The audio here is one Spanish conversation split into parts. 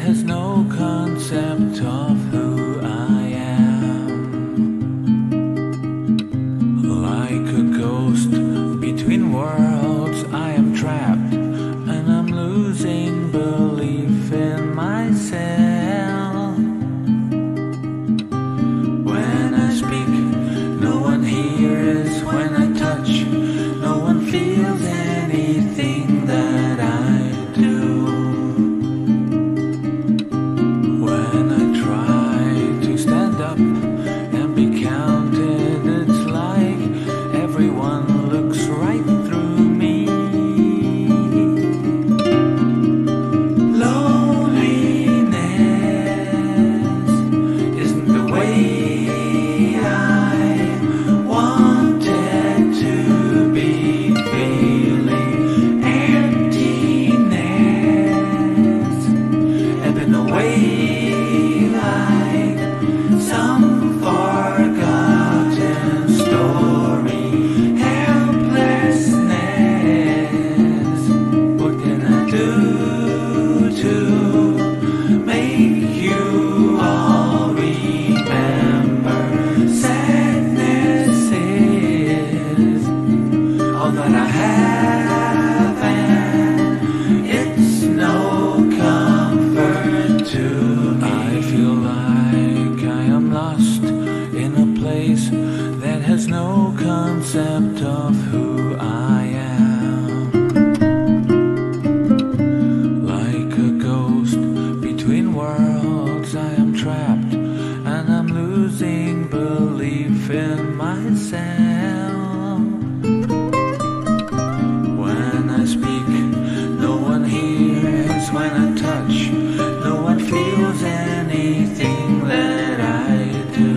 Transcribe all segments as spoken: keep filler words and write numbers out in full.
has no concept of who I am. Like a ghost between worlds, I am trapped, and I'm losing belief in myself. When I speak, no one hears. When I touch, no one feels anything that I do. When I try to stand up and be counted, it's like everyone looks right through me. Loneliness isn't the way I wanted to be. Feeling emptiness, ebbing away like some forgotten story. Helplessness, what can I do to make you all remember? Sadness is all that I have, and it's no comfort to me. I feel like I am lost in a place that has no concept of who I am. Like a ghost between worlds, I am trapped, and I'm losing belief in myself. When I speak, no one hears. When I touch, no one feels anything that I do.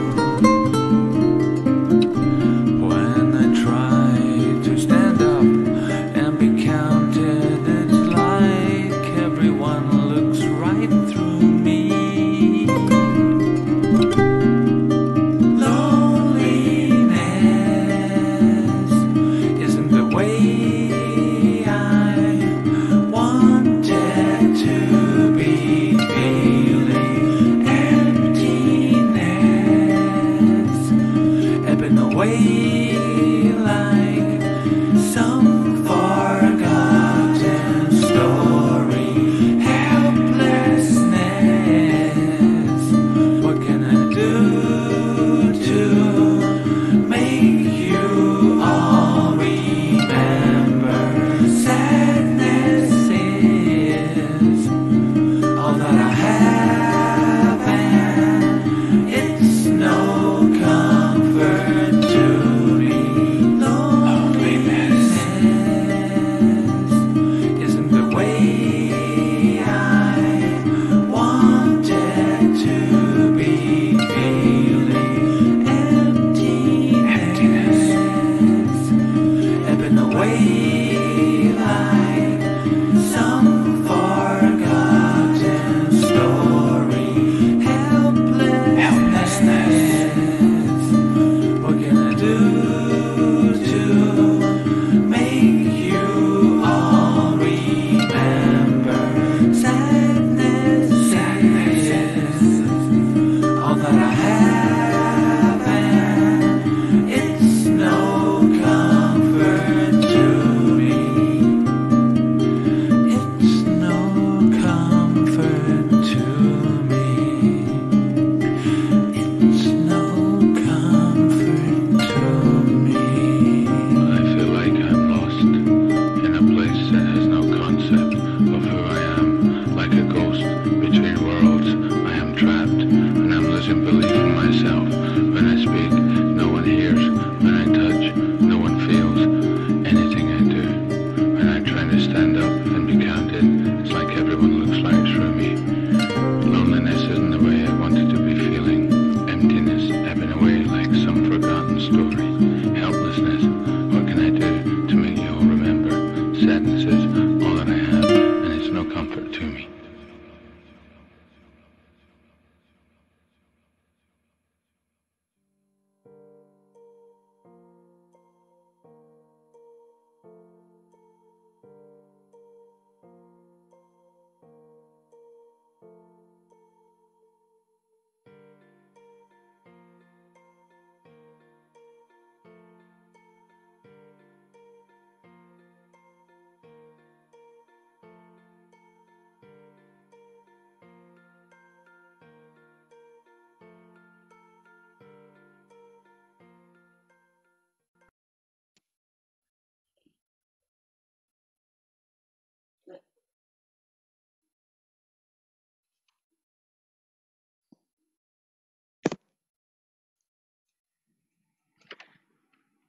When I try to stand up and be counted, it's like everyone looks right through me. Loneliness isn't the way I wanted to be.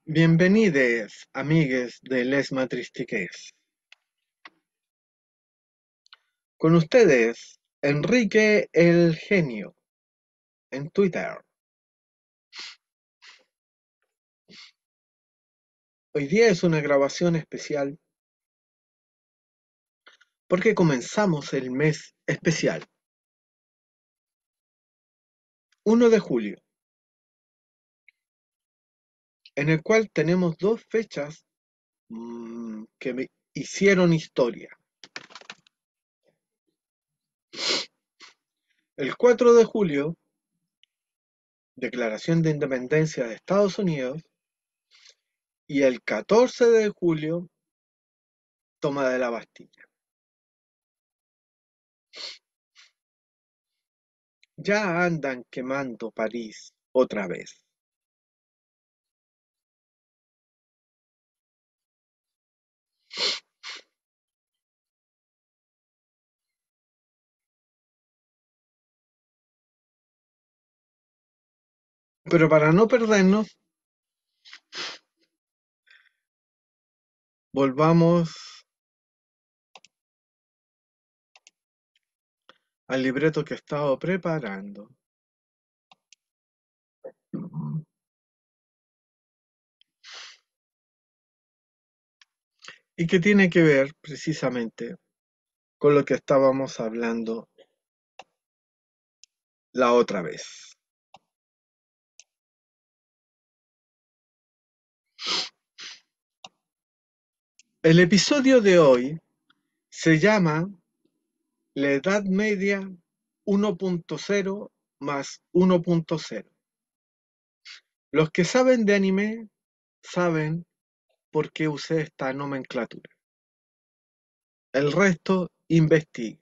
Bienvenides, amigues de Les Matristiques. Con ustedes, Enrique el Genio, en Twitter. Hoy día es una grabación especial porque comenzamos el mes especial, uno de julio, en el cual tenemos dos fechas mmm, que me hicieron historia. El cuatro de julio, Declaración de Independencia de Estados Unidos, y el catorce de julio, Toma de la Bastilla. Ya andan quemando París otra vez. Pero para no perdernos, volvamos al libreto que he estado preparando. Y que tiene que ver precisamente con lo que estábamos hablando la otra vez. El episodio de hoy se llama La Edad Media uno punto cero más uno punto cero. Los que saben de anime saben por qué usé esta nomenclatura. El resto, investigue.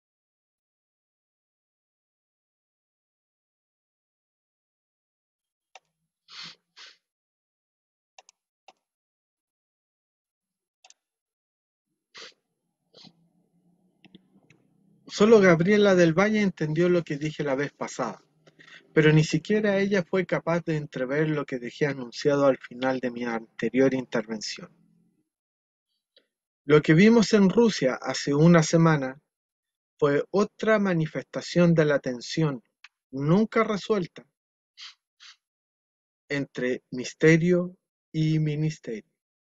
Solo Gabriela del Valle entendió lo que dije la vez pasada, pero ni siquiera ella fue capaz de entrever lo que dejé anunciado al final de mi anterior intervención. Lo que vimos en Rusia hace una semana fue otra manifestación de la tensión nunca resuelta entre misterio y ministerio.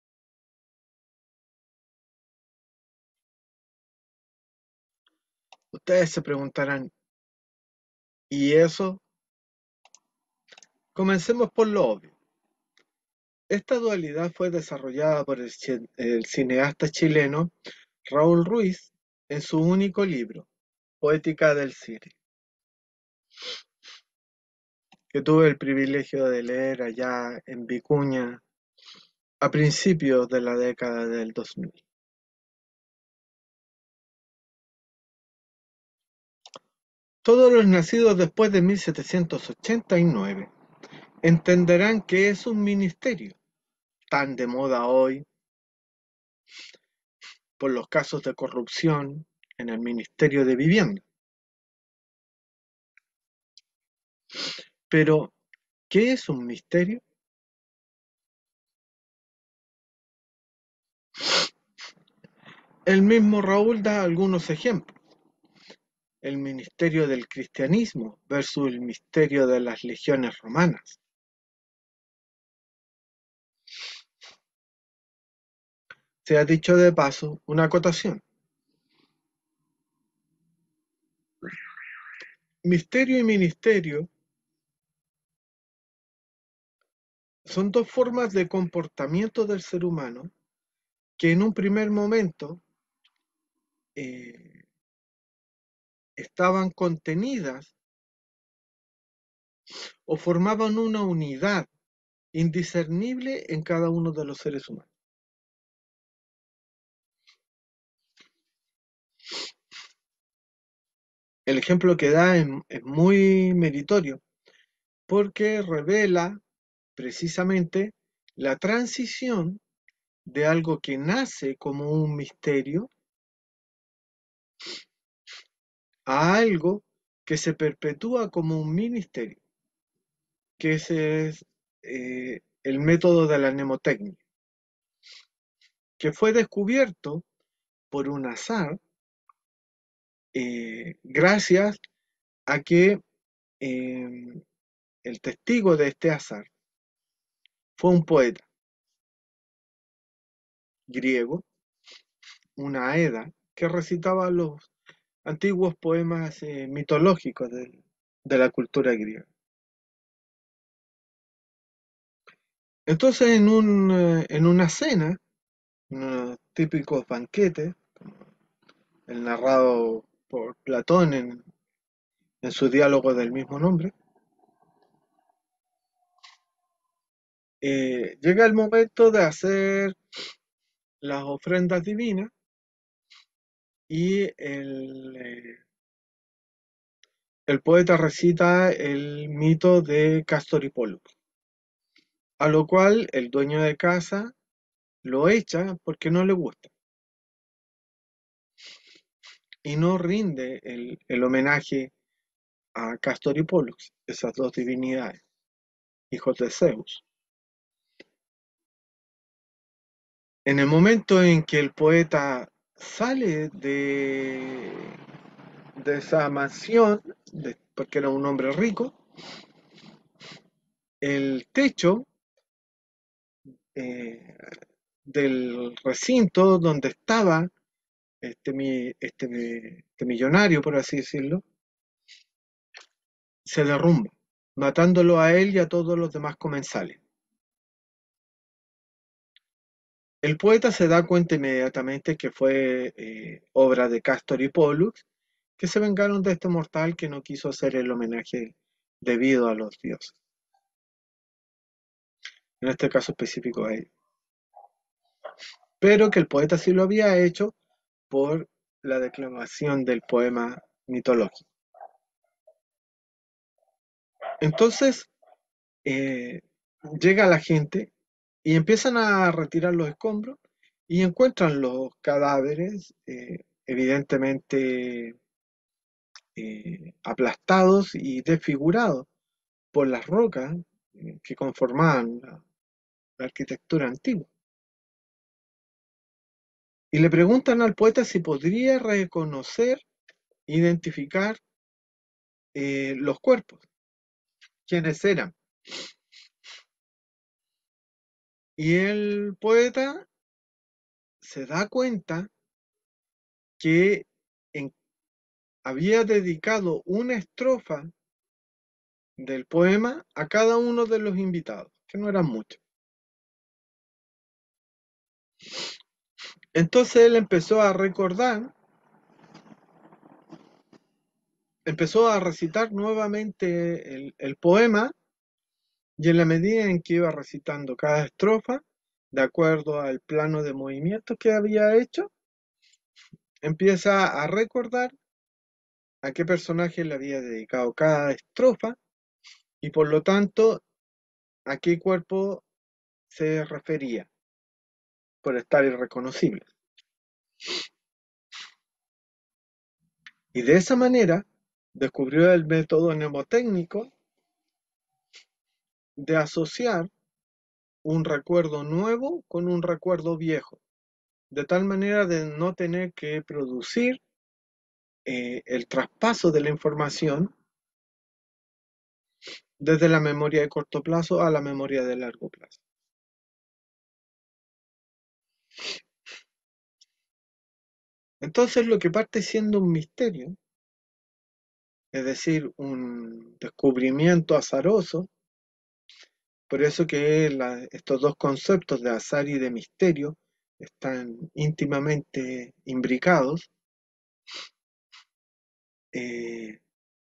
Ustedes se preguntarán, ¿y eso? Comencemos por lo obvio. Esta dualidad fue desarrollada por el, el cineasta chileno Raúl Ruiz en su único libro, Poética del Cine, que tuve el privilegio de leer allá en Vicuña a principios de la década del dos mil. Todos los nacidos después de mil setecientos ochenta y nueve entenderán que es un ministerio, tan de moda hoy por los casos de corrupción en el Ministerio de Vivienda. Pero, ¿qué es un misterio? El mismo Raúl da algunos ejemplos. El ministerio del cristianismo versus el misterio de las legiones romanas. Se ha dicho de paso una acotación. Misterio y ministerio son dos formas de comportamiento del ser humano que en un primer momento eh, estaban contenidas o formaban una unidad indiscernible en cada uno de los seres humanos. El ejemplo que da es, es muy meritorio porque revela precisamente la transición de algo que nace como un misterio a algo que se perpetúa como un ministerio, que ese es eh, el método de la mnemotecnia, que fue descubierto por un azar eh, gracias a que eh, el testigo de este azar fue un poeta griego, una Aeda, que recitaba los antiguos poemas eh, mitológicos de, de la cultura griega. Entonces, en, un, eh, en una cena, unos típicos banquetes, como el narrado por Platón en, en su diálogo del mismo nombre, eh, llega el momento de hacer las ofrendas divinas y el, eh, el poeta recita el mito de Castor y Pólux, a lo cual el dueño de casa lo echa porque no le gusta y no rinde el, el homenaje a Castor y Pólux, esas dos divinidades, hijos de Zeus. En el momento en que el poeta sale de, de esa mansión, de- porque era un hombre rico, el techo eh, del recinto donde estaba este, mi, este, este millonario, por así decirlo, se derrumba, matándolo a él y a todos los demás comensales. El poeta se da cuenta inmediatamente que fue eh, obra de Castor y Pollux, que se vengaron de este mortal que no quiso hacer el homenaje debido a los dioses, en este caso específico a ellos, pero que el poeta sí lo había hecho por la declamación del poema mitológico. Entonces, eh, llega la gente y empiezan a retirar los escombros y encuentran los cadáveres, eh, evidentemente eh, aplastados y desfigurados por las rocas eh, que conformaban la, la arquitectura antigua. Y le preguntan al poeta si podría reconocer, identificar eh, los cuerpos, quiénes eran. Y el poeta se da cuenta que en- había dedicado una estrofa del poema a cada uno de los invitados, que no eran muchos. Entonces él empezó a recordar, empezó a recitar nuevamente el, el poema y en la medida en que iba recitando cada estrofa, de acuerdo al plano de movimiento que había hecho, empieza a recordar a qué personaje le había dedicado cada estrofa y por lo tanto a qué cuerpo se refería por estar irreconocible. Y de esa manera descubrió el método mnemotécnico de asociar un recuerdo nuevo con un recuerdo viejo, de tal manera de no tener que producir eh, el traspaso de la información desde la memoria de corto plazo a la memoria de largo plazo. Entonces lo que parte siendo un misterio, es decir, un descubrimiento azaroso, por eso que la, estos dos conceptos de azar y de misterio están íntimamente imbricados, eh,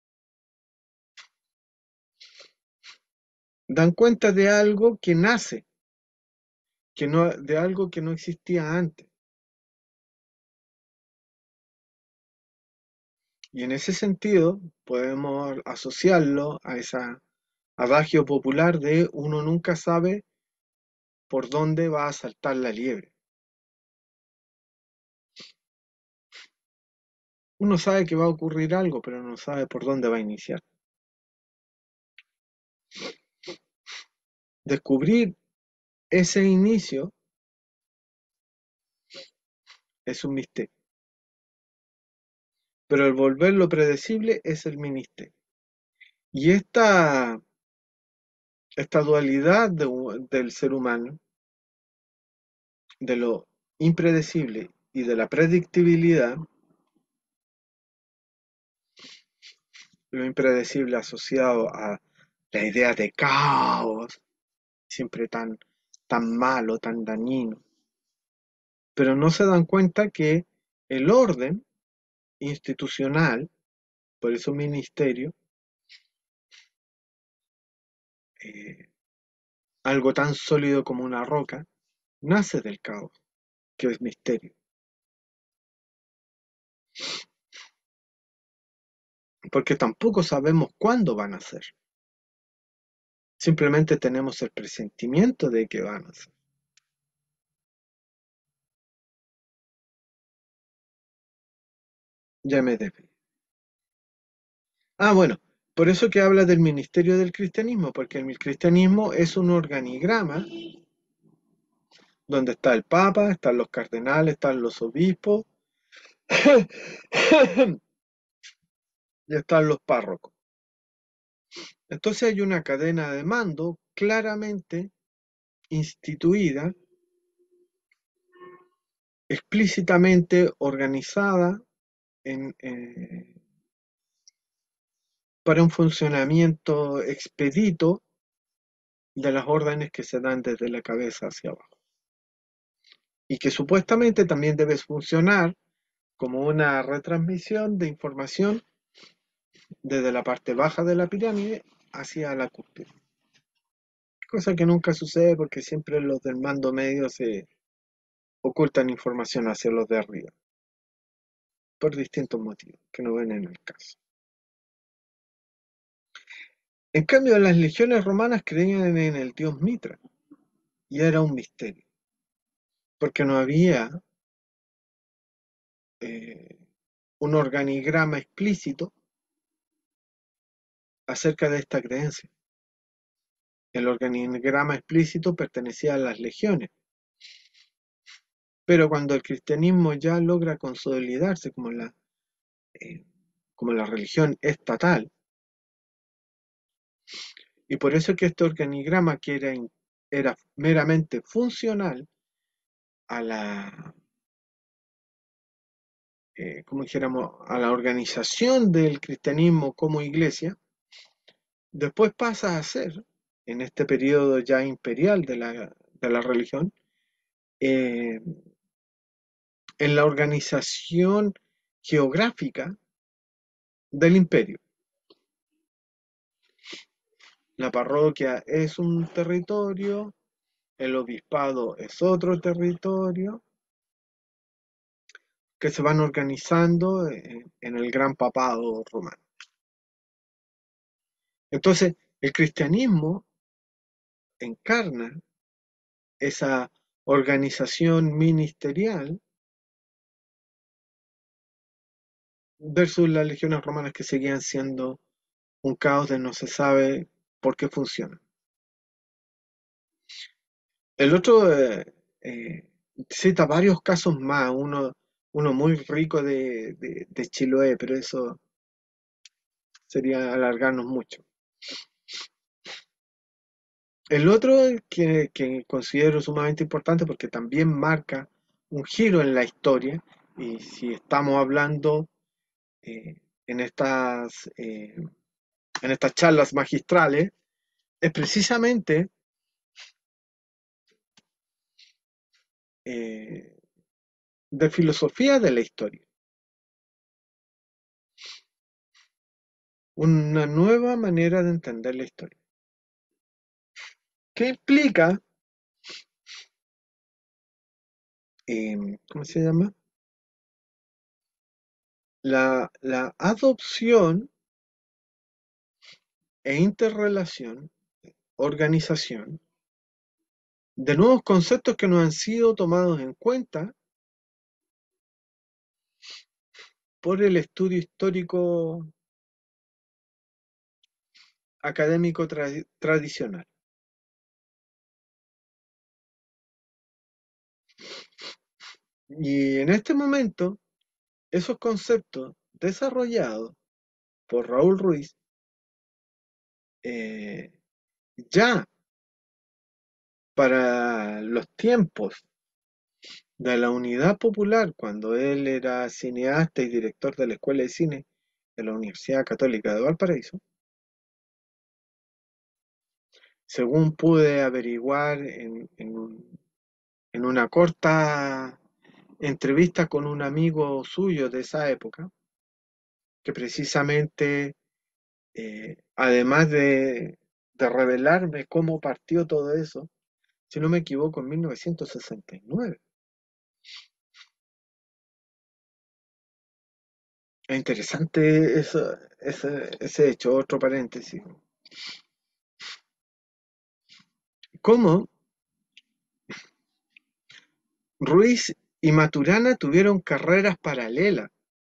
dan cuenta de algo que nace, que no, de algo que no existía antes. Y en ese sentido podemos asociarlo a ese adagio popular de uno nunca sabe por dónde va a saltar la liebre. Uno sabe que va a ocurrir algo, pero no sabe por dónde va a iniciar. Descubrir ese inicio es un misterio, pero el volverlo predecible es el ministerio. Y esta, esta dualidad de un- del ser humano, de lo impredecible y de la predictibilidad, lo impredecible asociado a la idea de caos, siempre tan, tan malo, tan dañino, pero no se dan cuenta que el orden institucional, por eso ministerio, eh, algo tan sólido como una roca, nace del caos, que es misterio, porque tampoco sabemos cuándo van a ser, simplemente tenemos el presentimiento de que van a ser. Ya me desvié. Ah, bueno, por eso que habla del ministerio del cristianismo, porque el cristianismo es un organigrama donde está el papa, están los cardenales, están los obispos y están los párrocos. Entonces hay una cadena de mando claramente instituida, explícitamente organizada en, eh, para un funcionamiento expedito de las órdenes que se dan desde la cabeza hacia abajo. Y que supuestamente también debe funcionar como una retransmisión de información desde la parte baja de la pirámide hacia la cúspide. Cosa que nunca sucede porque siempre los del mando medio se ocultan información hacia los de arriba, por distintos motivos que no ven en el caso. En cambio, las legiones romanas creían en el dios Mitra y era un misterio, porque no había eh, un organigrama explícito acerca de esta creencia. El organigrama explícito pertenecía a las legiones, pero cuando el cristianismo ya logra consolidarse como la, eh, como la religión estatal, y por eso que este organigrama que era, era meramente funcional a la, eh, como dijéramos, a la organización del cristianismo como iglesia, después pasa a ser, en este periodo ya imperial de la, de la religión, eh, en la organización geográfica del imperio. La parroquia es un territorio, el obispado es otro territorio, que se van organizando en, en el gran papado romano. Entonces, el cristianismo encarna esa organización ministerial versus las legiones romanas que seguían siendo un caos de no se sabe por qué funciona. El otro eh, eh, cita varios casos más, uno, uno muy rico de, de, de Chiloé, pero eso sería alargarnos mucho. El otro que, que considero sumamente importante porque también marca un giro en la historia, y si estamos hablando eh, en, estas, eh, en estas charlas magistrales, es precisamente eh, de filosofía de la historia, una nueva manera de entender la historia, que implica, eh, ¿cómo se llama? La, la adopción e interrelación, organización de nuevos conceptos que no han sido tomados en cuenta por el estudio histórico académico tra- tradicional. Y en este momento, esos conceptos desarrollados por Raúl Ruiz, eh, ya para los tiempos de la Unidad Popular, cuando él era cineasta y director de la Escuela de Cine de la Universidad Católica de Valparaíso, según pude averiguar en, en un- en una corta entrevista con un amigo suyo de esa época, que precisamente, eh, además de, de revelarme cómo partió todo eso, si no me equivoco, en mil novecientos sesenta y nueve. Es interesante eso, ese, ese hecho, otro paréntesis. ¿Cómo Ruiz y Maturana tuvieron carreras paralelas?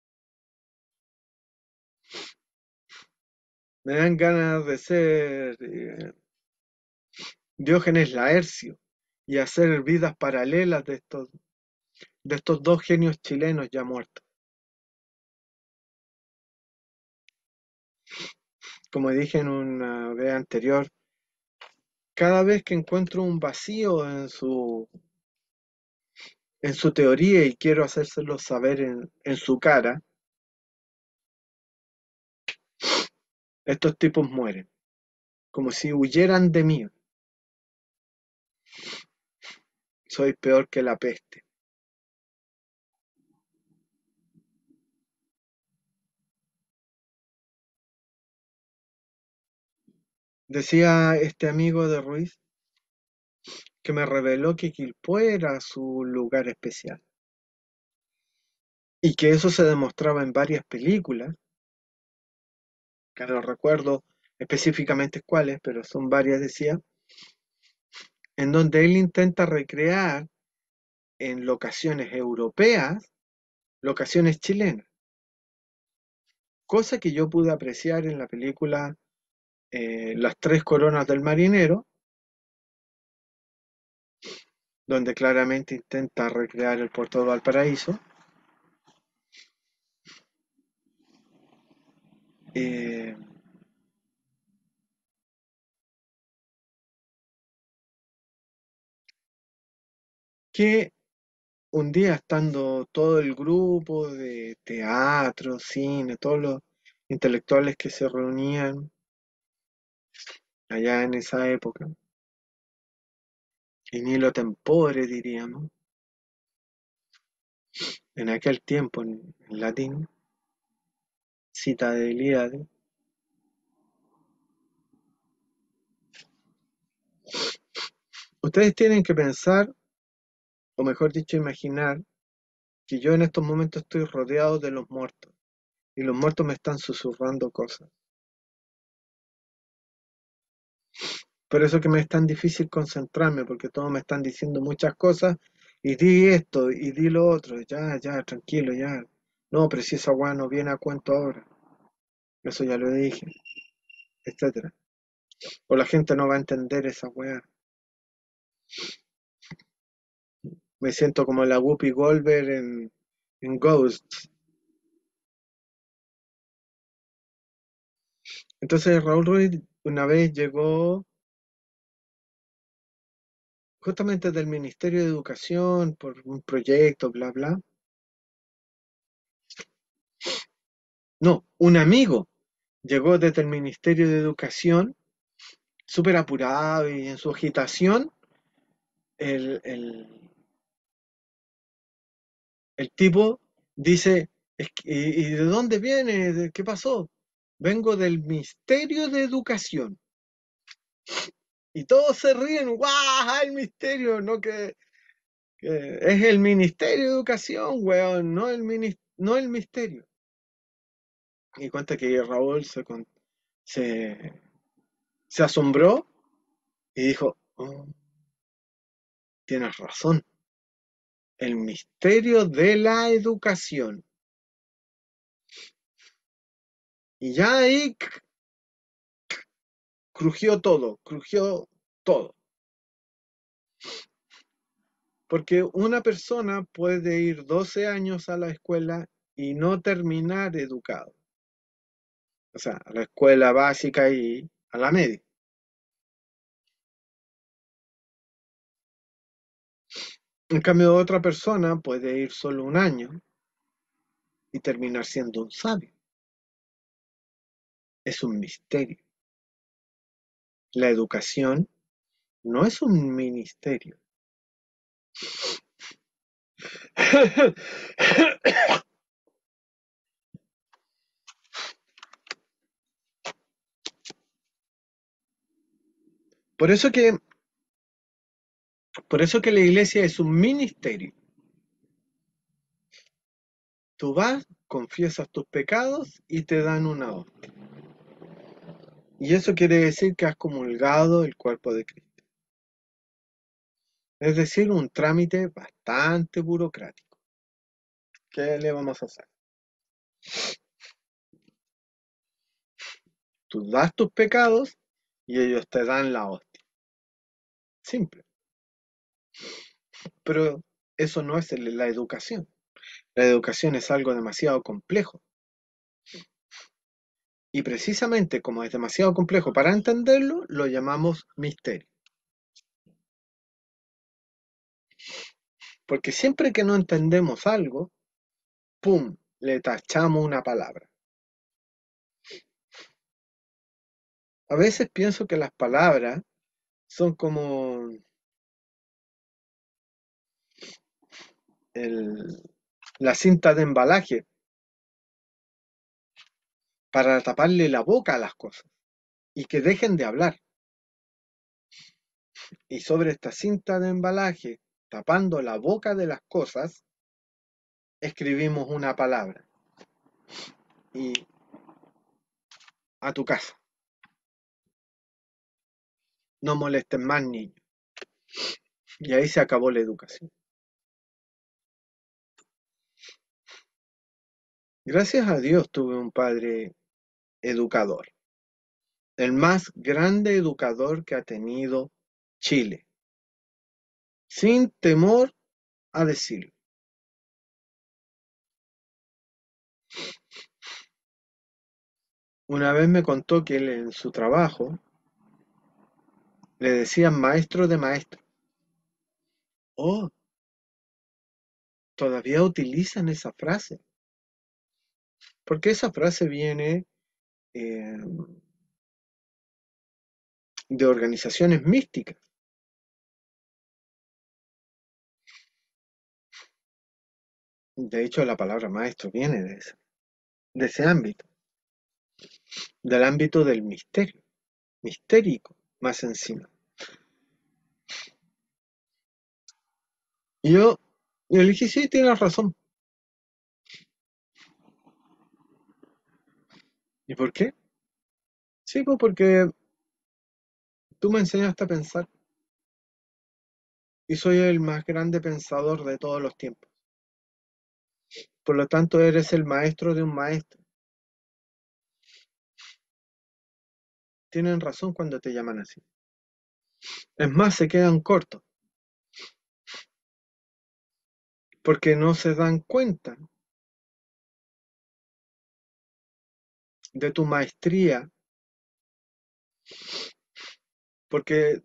Me dan ganas de ser eh, Diógenes Laercio y hacer vidas paralelas de estos, de estos dos genios chilenos ya muertos. Como dije en una vez anterior, cada vez que encuentro un vacío en su, en su teoría y quiero hacérselo saber en, en su cara, estos tipos mueren, como si huyeran de mí. Soy peor que la peste. Decía este amigo de Ruiz que me reveló que Quilpué era su lugar especial y que eso se demostraba en varias películas, que no recuerdo específicamente cuáles, pero son varias, decía, en donde él intenta recrear en locaciones europeas locaciones chilenas, cosa que yo pude apreciar en la película eh, Las Tres Coronas del Marinero, donde claramente intenta recrear el puerto de Valparaíso. Eh, que un día estando todo el grupo de teatro, cine, todos los intelectuales que se reunían allá en esa época, in illo tempore diríamos, en aquel tiempo en, en latín, cita de Ilíade, ustedes tienen que pensar, o mejor dicho, imaginar, que yo en estos momentos estoy rodeado de los muertos, y los muertos me están susurrando cosas. Por eso que me es tan difícil concentrarme, porque todos me están diciendo muchas cosas, y di esto, y di lo otro, ya, ya, tranquilo, ya. No, pero si esa weá no viene a cuento ahora, eso ya lo dije, etcétera. O la gente no va a entender esa weá. Me siento como la Whoopi Goldberg en, en Ghost. Entonces Raúl Ruiz una vez llegó justamente del Ministerio de Educación por un proyecto, bla, bla. No, un amigo llegó desde el Ministerio de Educación súper apurado y en su agitación, el, el, el tipo dice, "Es que- ¿y, y de dónde viene? ¿De ¿Qué pasó? Vengo del Ministerio de Educación". Y todos se ríen, ¡guau! El misterio, no que, que es el Ministerio de Educación, weón, no el, minis- no el misterio. Y cuenta que Raúl se, con- se, se asombró y dijo, "Oh, tienes razón, el misterio de la educación". Y ya ahí crujió todo, crujió todo. Porque una persona puede ir doce años a la escuela y no terminar educado. O sea, a la escuela básica y a la media. En cambio, otra persona puede ir solo un año y terminar siendo un sabio. Es un misterio. La educación no es un ministerio. Por eso que, por eso que la iglesia es un ministerio. Tú vas, confiesas tus pecados y te dan una hostia. Y eso quiere decir que has comulgado el cuerpo de Cristo. Es decir, un trámite bastante burocrático. ¿Qué le vamos a hacer? Tú das tus pecados y ellos te dan la hostia. Simple. Pero eso no es la educación. La educación es algo demasiado complejo. Y precisamente como es demasiado complejo para entenderlo, lo llamamos misterio. Porque siempre que no entendemos algo, ¡pum!, le tachamos una palabra. A veces pienso que las palabras son como el, la cinta de embalaje para taparle la boca a las cosas y que dejen de hablar. Y sobre esta cinta de embalaje, tapando la boca de las cosas, escribimos una palabra. Y a tu casa. No molesten más niños. Y ahí se acabó la educación. Gracias a Dios tuve un padre educador. El más grande educador que ha tenido Chile. Sin temor a decirlo. Una vez me contó que él en su trabajo le decían maestro de maestro. Oh, todavía utilizan esa frase. Porque esa frase viene eh, de organizaciones místicas. De hecho, la palabra maestro viene de ese, de ese ámbito, del ámbito del misterio, mistérico, más encima. Y yo, yo le dije, sí, tienes razón. ¿Y por qué? Sí, pues porque tú me enseñaste a pensar y soy el más grande pensador de todos los tiempos. Por lo tanto, eres el maestro de un maestro. Tienen razón cuando te llaman así. Es más, se quedan cortos. Porque no se dan cuenta de tu maestría. Porque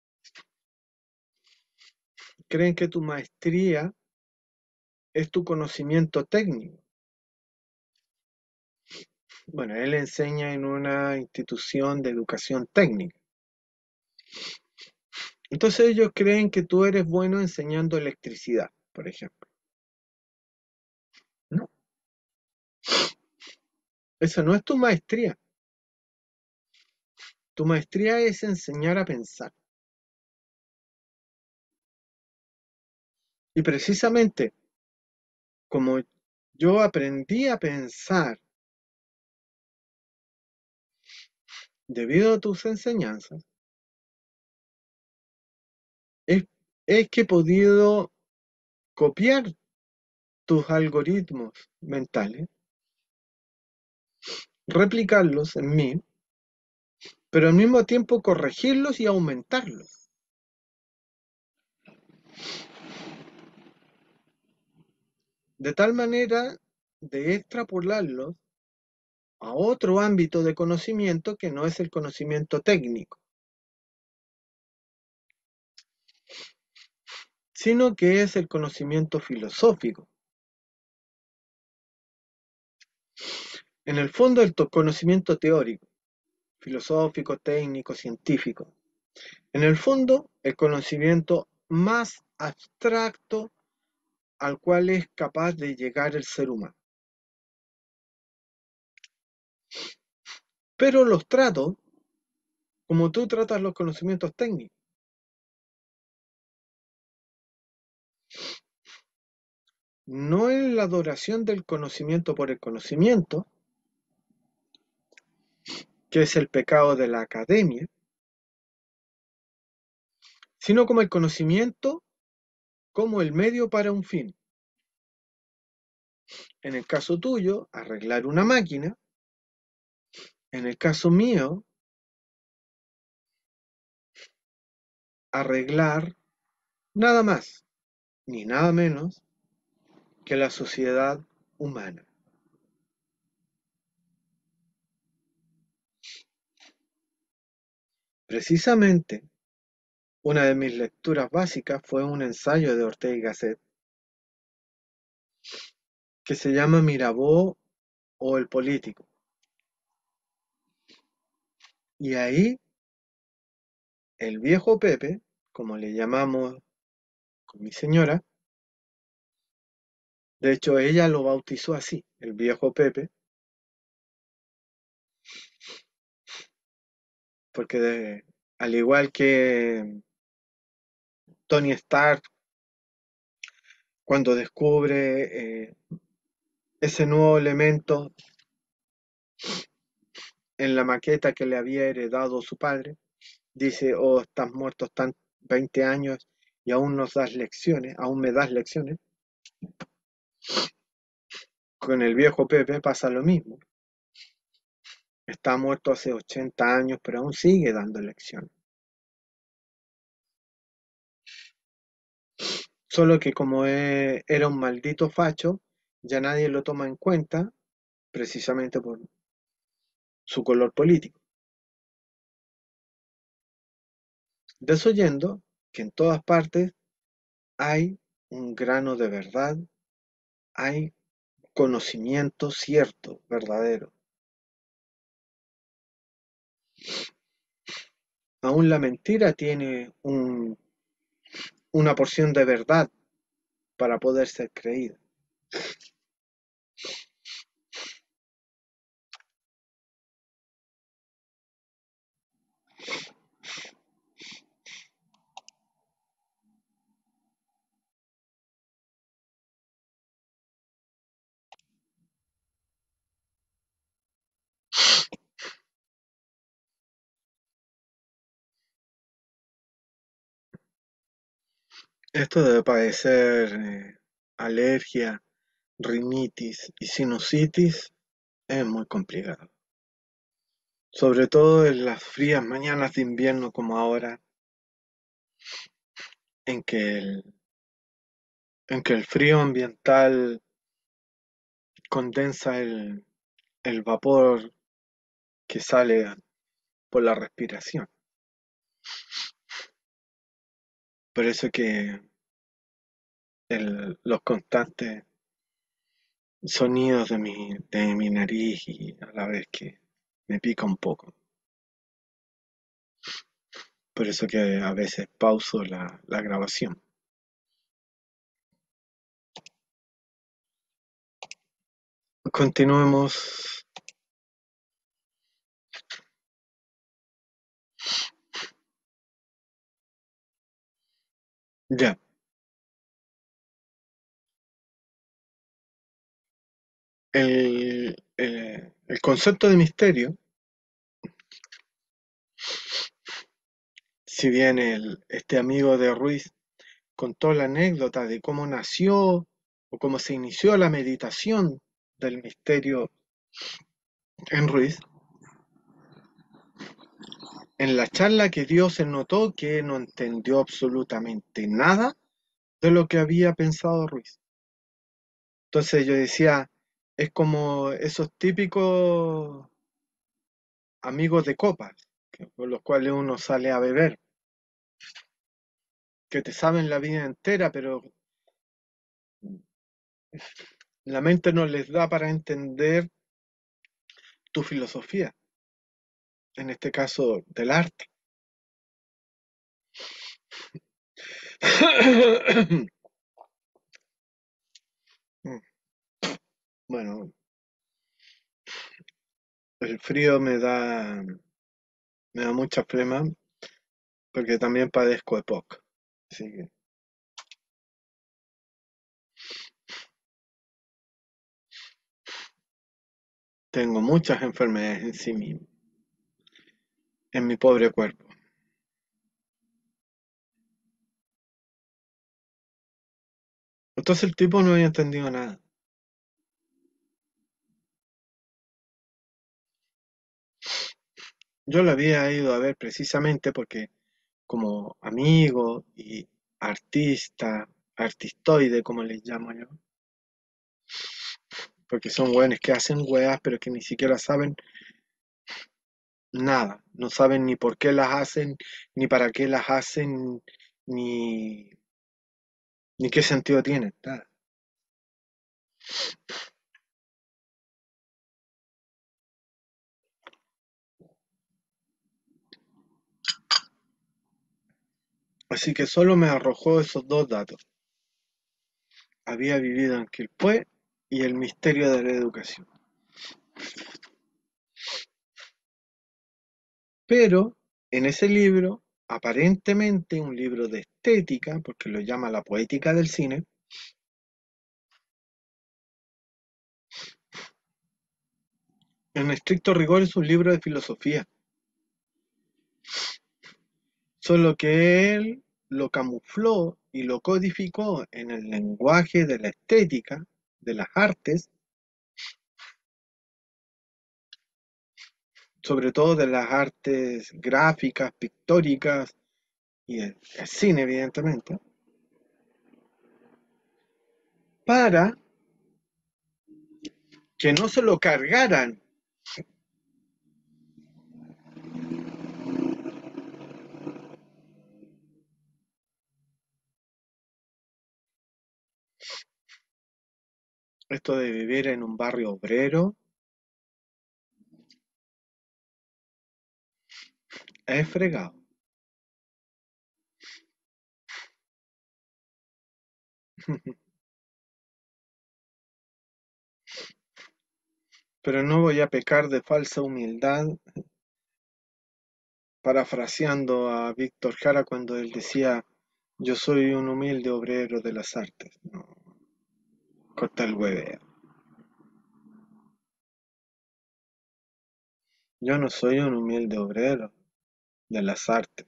creen que tu maestría es tu conocimiento técnico. Bueno, él enseña en una institución de educación técnica. Entonces ellos creen que tú eres bueno enseñando electricidad, por ejemplo. No, esa no es tu maestría. Tu maestría es enseñar a pensar. Y precisamente como yo aprendí a pensar debido a tus enseñanzas, es, es que he podido copiar tus algoritmos mentales, replicarlos en mí, pero al mismo tiempo corregirlos y aumentarlos. de tal manera de extrapolarlos a otro ámbito de conocimiento que no es el conocimiento técnico, sino que es el conocimiento filosófico. En el fondo, el conocimiento teórico, filosófico, técnico, científico. En el fondo, el conocimiento más abstracto al cual es capaz de llegar el ser humano. Pero los trato como tú tratas los conocimientos técnicos. No en la adoración del conocimiento por el conocimiento, que es el pecado de la academia, sino como el conocimiento como el medio para un fin. En el caso tuyo, arreglar una máquina. En el caso mío, arreglar nada más ni nada menos que la sociedad humana. Precisamente, una de mis lecturas básicas fue un ensayo de Ortega y Gasset que se llama Mirabeau o el político. Y ahí, el viejo Pepe, como le llamamos con mi señora, de hecho ella lo bautizó así, el viejo Pepe, porque de- al igual que Tony Stark, cuando descubre eh, ese nuevo elemento en la maqueta que le había heredado su padre, dice, oh, estás muerto están veinte años y aún nos das lecciones, aún me das lecciones. Con el viejo Pepe pasa lo mismo. Está muerto hace ochenta años, pero aún sigue dando lecciones. Solo que como e- era un maldito facho, ya nadie lo toma en cuenta, precisamente por su color político. Desoyendo que en todas partes hay un grano de verdad, hay conocimiento cierto, verdadero. Aún la mentira tiene un- una porción de verdad para poder ser creída. Esto de padecer eh, alergia, rinitis y sinusitis es muy complicado. Sobre todo en las frías mañanas de invierno como ahora, en que el, en que el frío ambiental condensa el, el vapor que sale por la respiración. Por eso que el- los constantes sonidos de mi, de mi nariz y a la vez que me pica un poco. Por eso que a veces pauso la, la grabación. Continuemos. Ya. El, el- el concepto de misterio, si bien el, este amigo de Ruiz contó la anécdota de cómo nació o cómo se inició la meditación del misterio en Ruiz, en la charla que dio se notó que no entendió absolutamente nada de lo que había pensado Ruiz. Entonces yo decía, es como esos típicos amigos de copas, que- con los cuales uno sale a beber, que te saben la vida entera, pero la mente no les da para entender tu filosofía, en este caso del arte. Bueno, el frío me da, me da mucha flema porque también padezco de P O C. Así que tengo muchas enfermedades en sí mismo, en mi pobre cuerpo. Entonces el tipo no había entendido nada. Yo lo había ido a ver precisamente porque como amigo y artista, artistoide como les llamo yo, porque son weones que hacen weas pero que ni siquiera saben nada, no saben ni por qué las hacen, ni para qué las hacen, ni, ni qué sentido tienen, nada. Así que solo me arrojó esos dos datos. Había vivido en Quilpué y el misterio de la educación. Pero en ese libro, aparentemente un libro de estética, porque lo llama la poética del cine, en estricto rigor es un libro de filosofía, solo que él lo camufló y lo codificó en el lenguaje de la estética, de las artes, sobre todo de las artes gráficas, pictóricas y el, el cine, evidentemente, para que no se lo cargaran. Esto de vivir en un barrio obrero es fregado. Pero no voy a pecar de falsa humildad, parafraseando a Víctor Jara cuando él decía, yo soy un humilde obrero de las artes. No, corta el hueveo. Yo no soy un humilde obrero de las artes.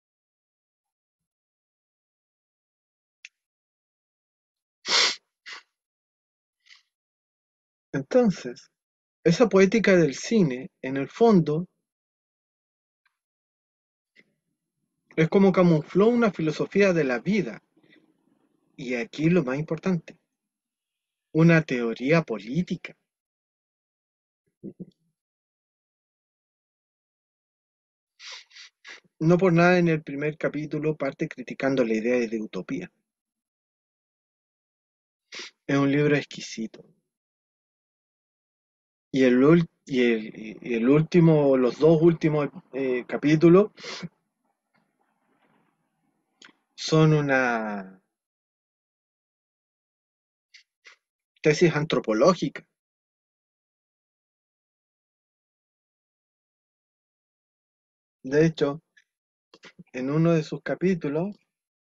Entonces, esa poética del cine, en el fondo, es como camufló una filosofía de la vida. Y aquí lo más importante, una teoría política. No por nada en el primer capítulo parte criticando la idea de utopía. Es un libro exquisito. Y el, ul- y el, y el último, los dos últimos eh, capítulos son una tesis antropológica. De hecho, en uno de sus capítulos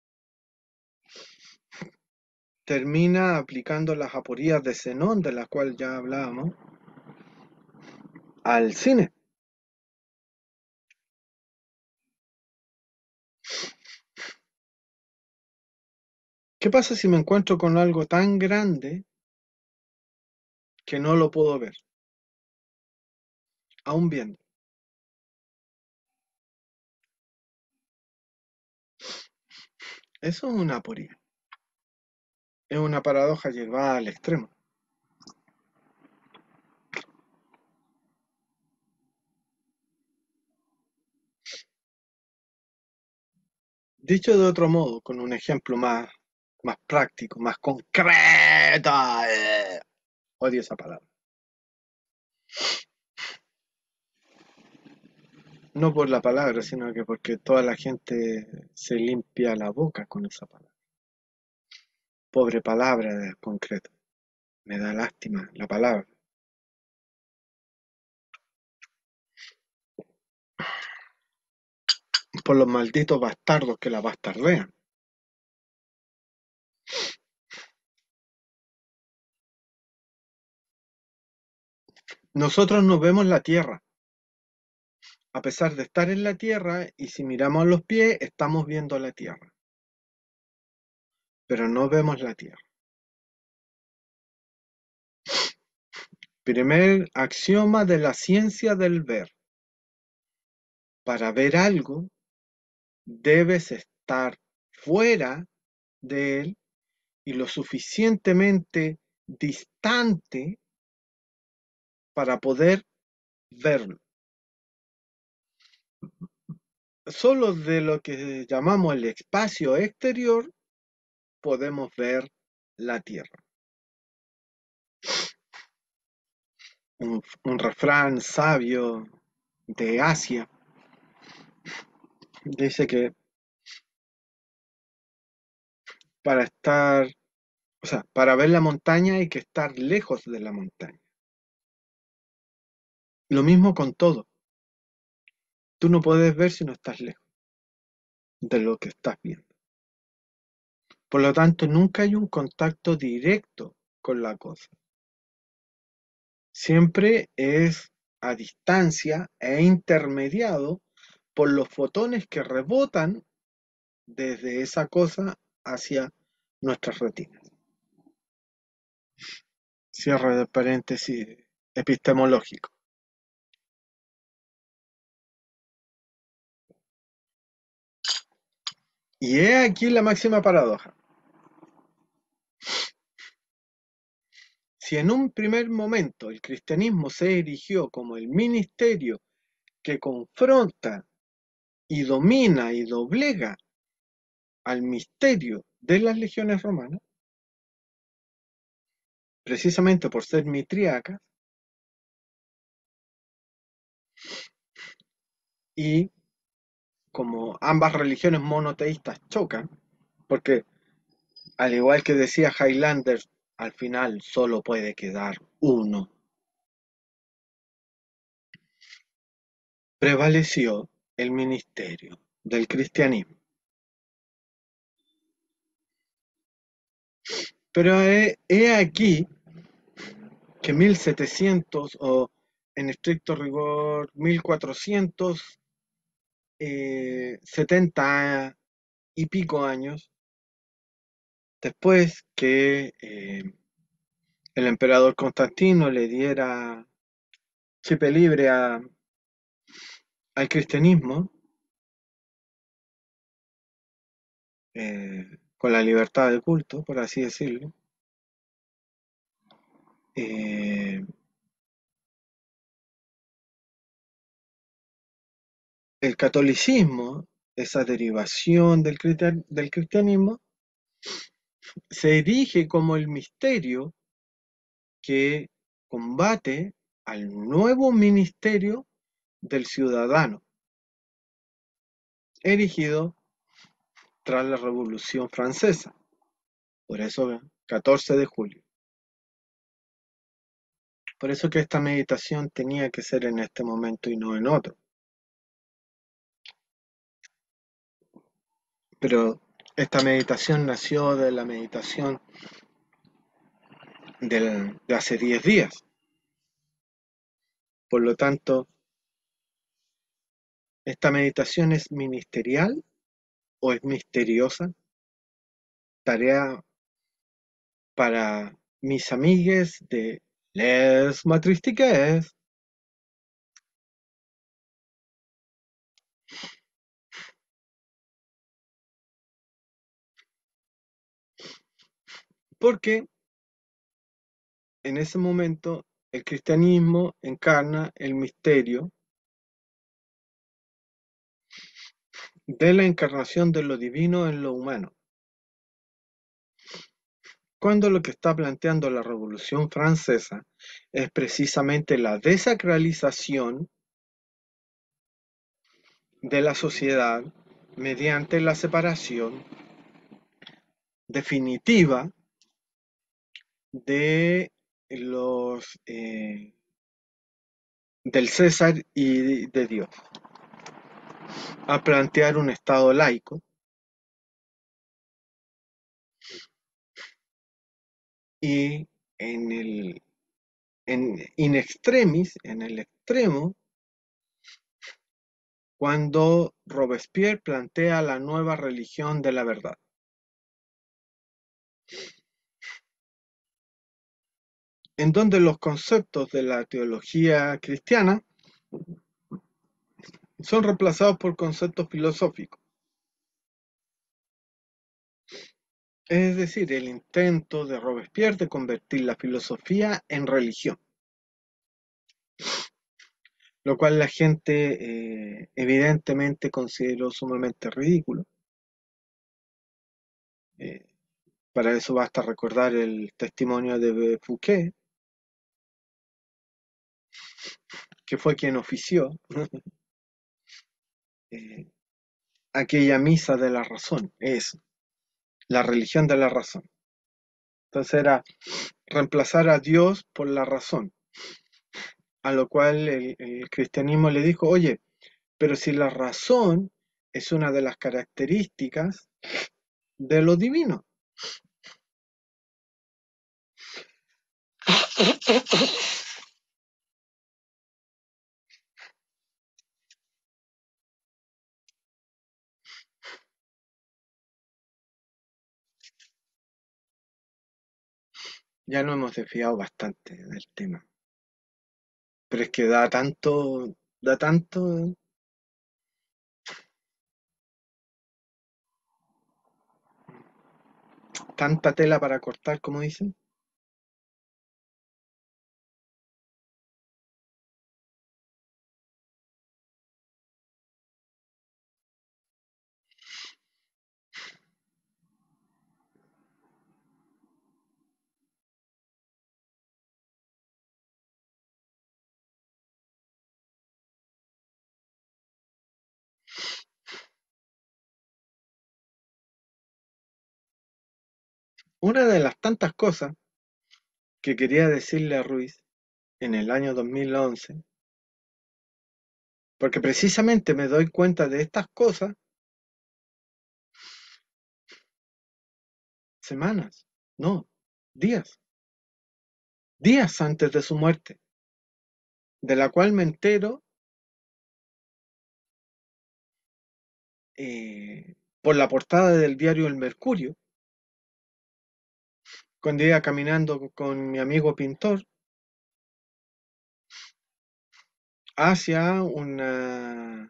termina aplicando las aporías de Zenón, de las cuales ya hablábamos, al cine. ¿Qué pasa si me encuentro con algo tan grande que no lo puedo ver, aún viendo? Eso es una aporía. Es una paradoja llevada al extremo. Dicho de otro modo, con un ejemplo más, más práctico, más concreto. eh, Odio esa palabra. No por la palabra, sino que porque toda la gente se limpia la boca con esa palabra. Pobre palabra de concreto. Me da lástima la palabra. Por los malditos bastardos que la bastardean. Nosotros no vemos la tierra, a pesar de estar en la tierra, y si miramos los pies, estamos viendo la tierra, pero no vemos la tierra. Primer axioma de la ciencia del ver. Para ver algo, debes estar fuera de él y lo suficientemente distante para poder verlo. Solo de lo que llamamos el espacio exterior podemos ver la Tierra. Un, un refrán sabio de Asia dice que para estar, o sea, para ver la montaña hay que estar lejos de la montaña. Lo mismo con todo. Tú no puedes ver si no estás lejos de lo que estás viendo. Por lo tanto, nunca hay un contacto directo con la cosa. Siempre es a distancia e intermediado por los fotones que rebotan desde esa cosa hacia nuestras retinas. Cierre de paréntesis epistemológico. Y he aquí la máxima paradoja. Si en un primer momento el cristianismo se erigió como el ministerio que confronta y domina y doblega al misterio de las legiones romanas, precisamente por ser mitríacas, y como ambas religiones monoteístas chocan, porque al igual que decía Highlander, al final solo puede quedar uno, prevaleció el ministerio del cristianismo. Pero he, he aquí que mil setecientos o en estricto rigor mil cuatrocientos setenta y pico años después que eh, el emperador Constantino le diera chip libre a, al cristianismo, eh, con la libertad de culto, por así decirlo, eh, el catolicismo, esa derivación del, cristian, del cristianismo, se erige como el misterio que combate al nuevo ministerio del ciudadano, erigido tras la Revolución Francesa, por eso catorce de julio. Por eso que esta meditación tenía que ser en este momento y no en otro. Pero esta meditación nació de la meditación del, de hace diez días. Por lo tanto, ¿esta meditación es ministerial o es misteriosa? Tarea para mis amigues de Les Matristiques. Porque en ese momento el cristianismo encarna el misterio de la encarnación de lo divino en lo humano, cuando lo que está planteando la Revolución Francesa es precisamente la desacralización de la sociedad mediante la separación definitiva de los eh, del César y de Dios, a plantear un Estado laico y en el en in extremis, en el extremo, cuando Robespierre plantea la nueva religión de la verdad, en donde los conceptos de la teología cristiana son reemplazados por conceptos filosóficos. Es decir, el intento de Robespierre de convertir la filosofía en religión, lo cual la gente eh, evidentemente consideró sumamente ridículo. Eh, para eso basta recordar el testimonio de Fouquet, que fue quien ofició eh, aquella misa de la razón, es la religión de la razón. Entonces era reemplazar a Dios por la razón, a lo cual el, el cristianismo le dijo, oye, pero si la razón es una de las características de lo divino. Ya nos hemos desviado bastante del tema, pero es que da tanto, da tanto, tanta tela para cortar, como dicen. Una de las tantas cosas que quería decirle a Ruiz en el año dos mil once, porque precisamente me doy cuenta de estas cosas semanas, no, días, días antes de su muerte, de la cual me entero eh, por la portada del diario El Mercurio, cuando iba caminando con mi amigo pintor hacia una,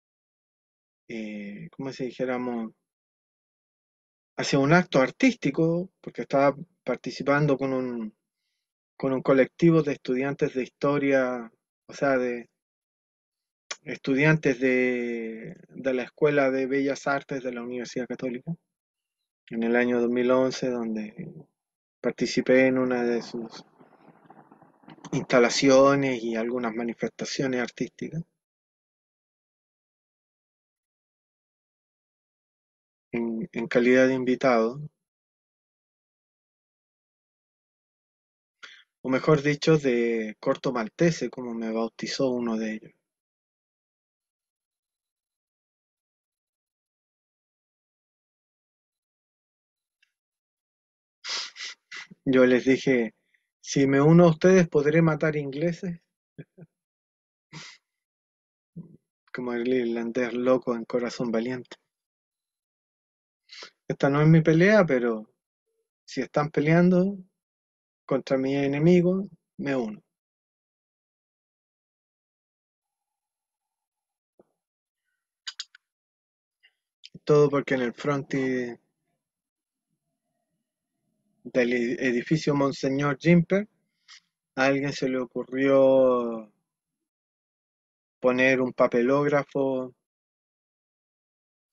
eh, ¿cómo se dijéramos? Hacia un acto artístico, porque estaba participando con un, con un colectivo de estudiantes de historia, o sea, de estudiantes de, de la Escuela de Bellas Artes de la Universidad Católica, en el año dos mil once, donde participé en una de sus instalaciones y algunas manifestaciones artísticas, en, en calidad de invitado, o mejor dicho, de corto maltese, como me bautizó uno de ellos. Yo les dije, si me uno a ustedes, ¿podré matar ingleses? Como el irlandés loco en Corazón Valiente. Esta no es mi pelea, pero si están peleando contra mi enemigo, me uno. Todo porque en el frontis del edificio Monseñor Gimper a alguien se le ocurrió poner un papelógrafo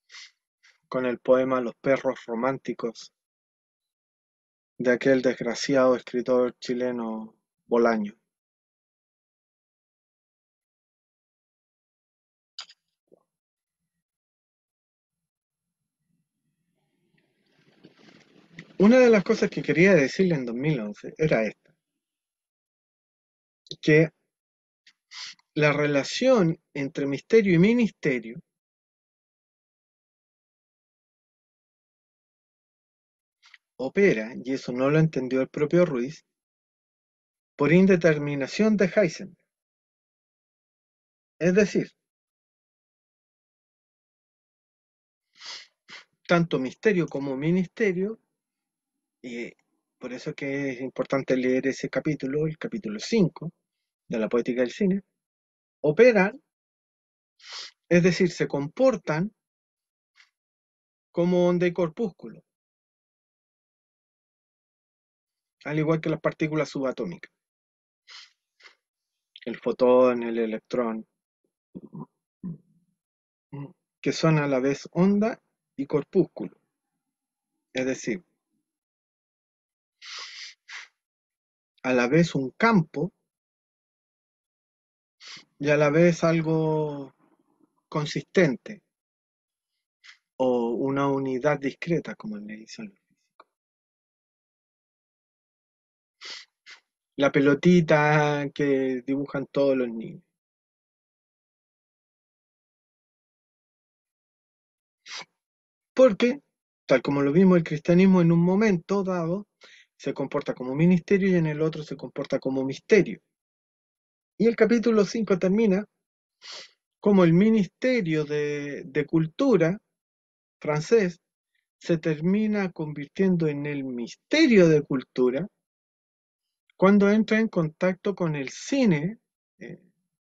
con el poema Los perros románticos de aquel desgraciado escritor chileno Bolaño. Una de las cosas que quería decirle en dos mil once era esta, que la relación entre misterio y ministerio opera, y eso no lo entendió el propio Ruiz, por indeterminación de Heisenberg. Es decir, tanto misterio como ministerio, y por eso es que es importante leer ese capítulo, el capítulo cinco de la poética del cine, operan, es decir, se comportan como onda y corpúsculo, al igual que las partículas subatómicas, el fotón, el electrón, que son a la vez onda y corpúsculo, es decir, a la vez un campo y a la vez algo consistente o una unidad discreta, como le dicen los físicos. La pelotita que dibujan todos los niños. Porque, tal como lo vimos, el cristianismo en un momento dado se comporta como ministerio y en el otro se comporta como misterio. Y el capítulo cinco termina como el ministerio de, de cultura francés se termina convirtiendo en el misterio de cultura cuando entra en contacto con el cine eh,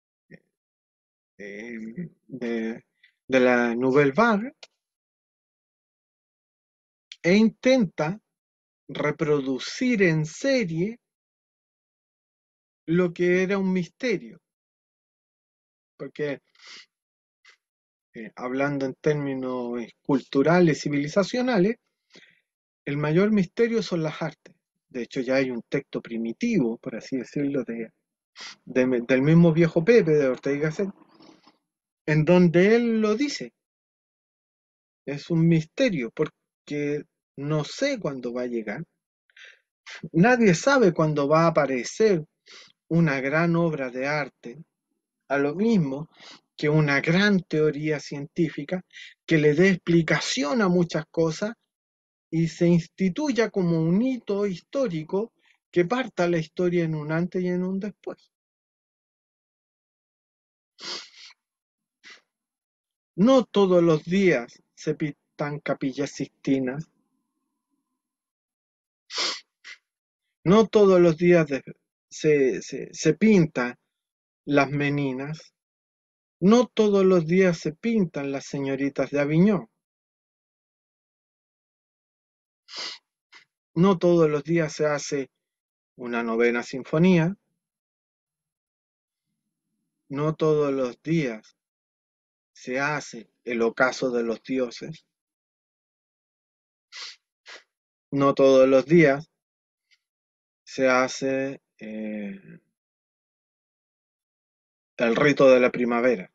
eh, de, de la Nouvelle Vague e intenta reproducir en serie lo que era un misterio, porque eh, hablando en términos culturales, civilizacionales, el mayor misterio son las artes. De hecho, ya hay un texto primitivo, por así decirlo, de, de- del mismo viejo Pepe de Ortega y Gasset, en donde él lo dice. Es un misterio porque no sé cuándo va a llegar. Nadie sabe cuándo va a aparecer una gran obra de arte, a lo mismo que una gran teoría científica que le dé explicación a muchas cosas y se instituya como un hito histórico que parta la historia en un antes y en un después. No todos los días se pintan capillas sixtinas, no todos los días de- se, se, se pintan las meninas, no todos los días se pintan las señoritas de Aviñón, no todos los días se hace una novena sinfonía, no todos los días se hace el ocaso de los dioses, no todos los días se hace eh, el rito de la primavera.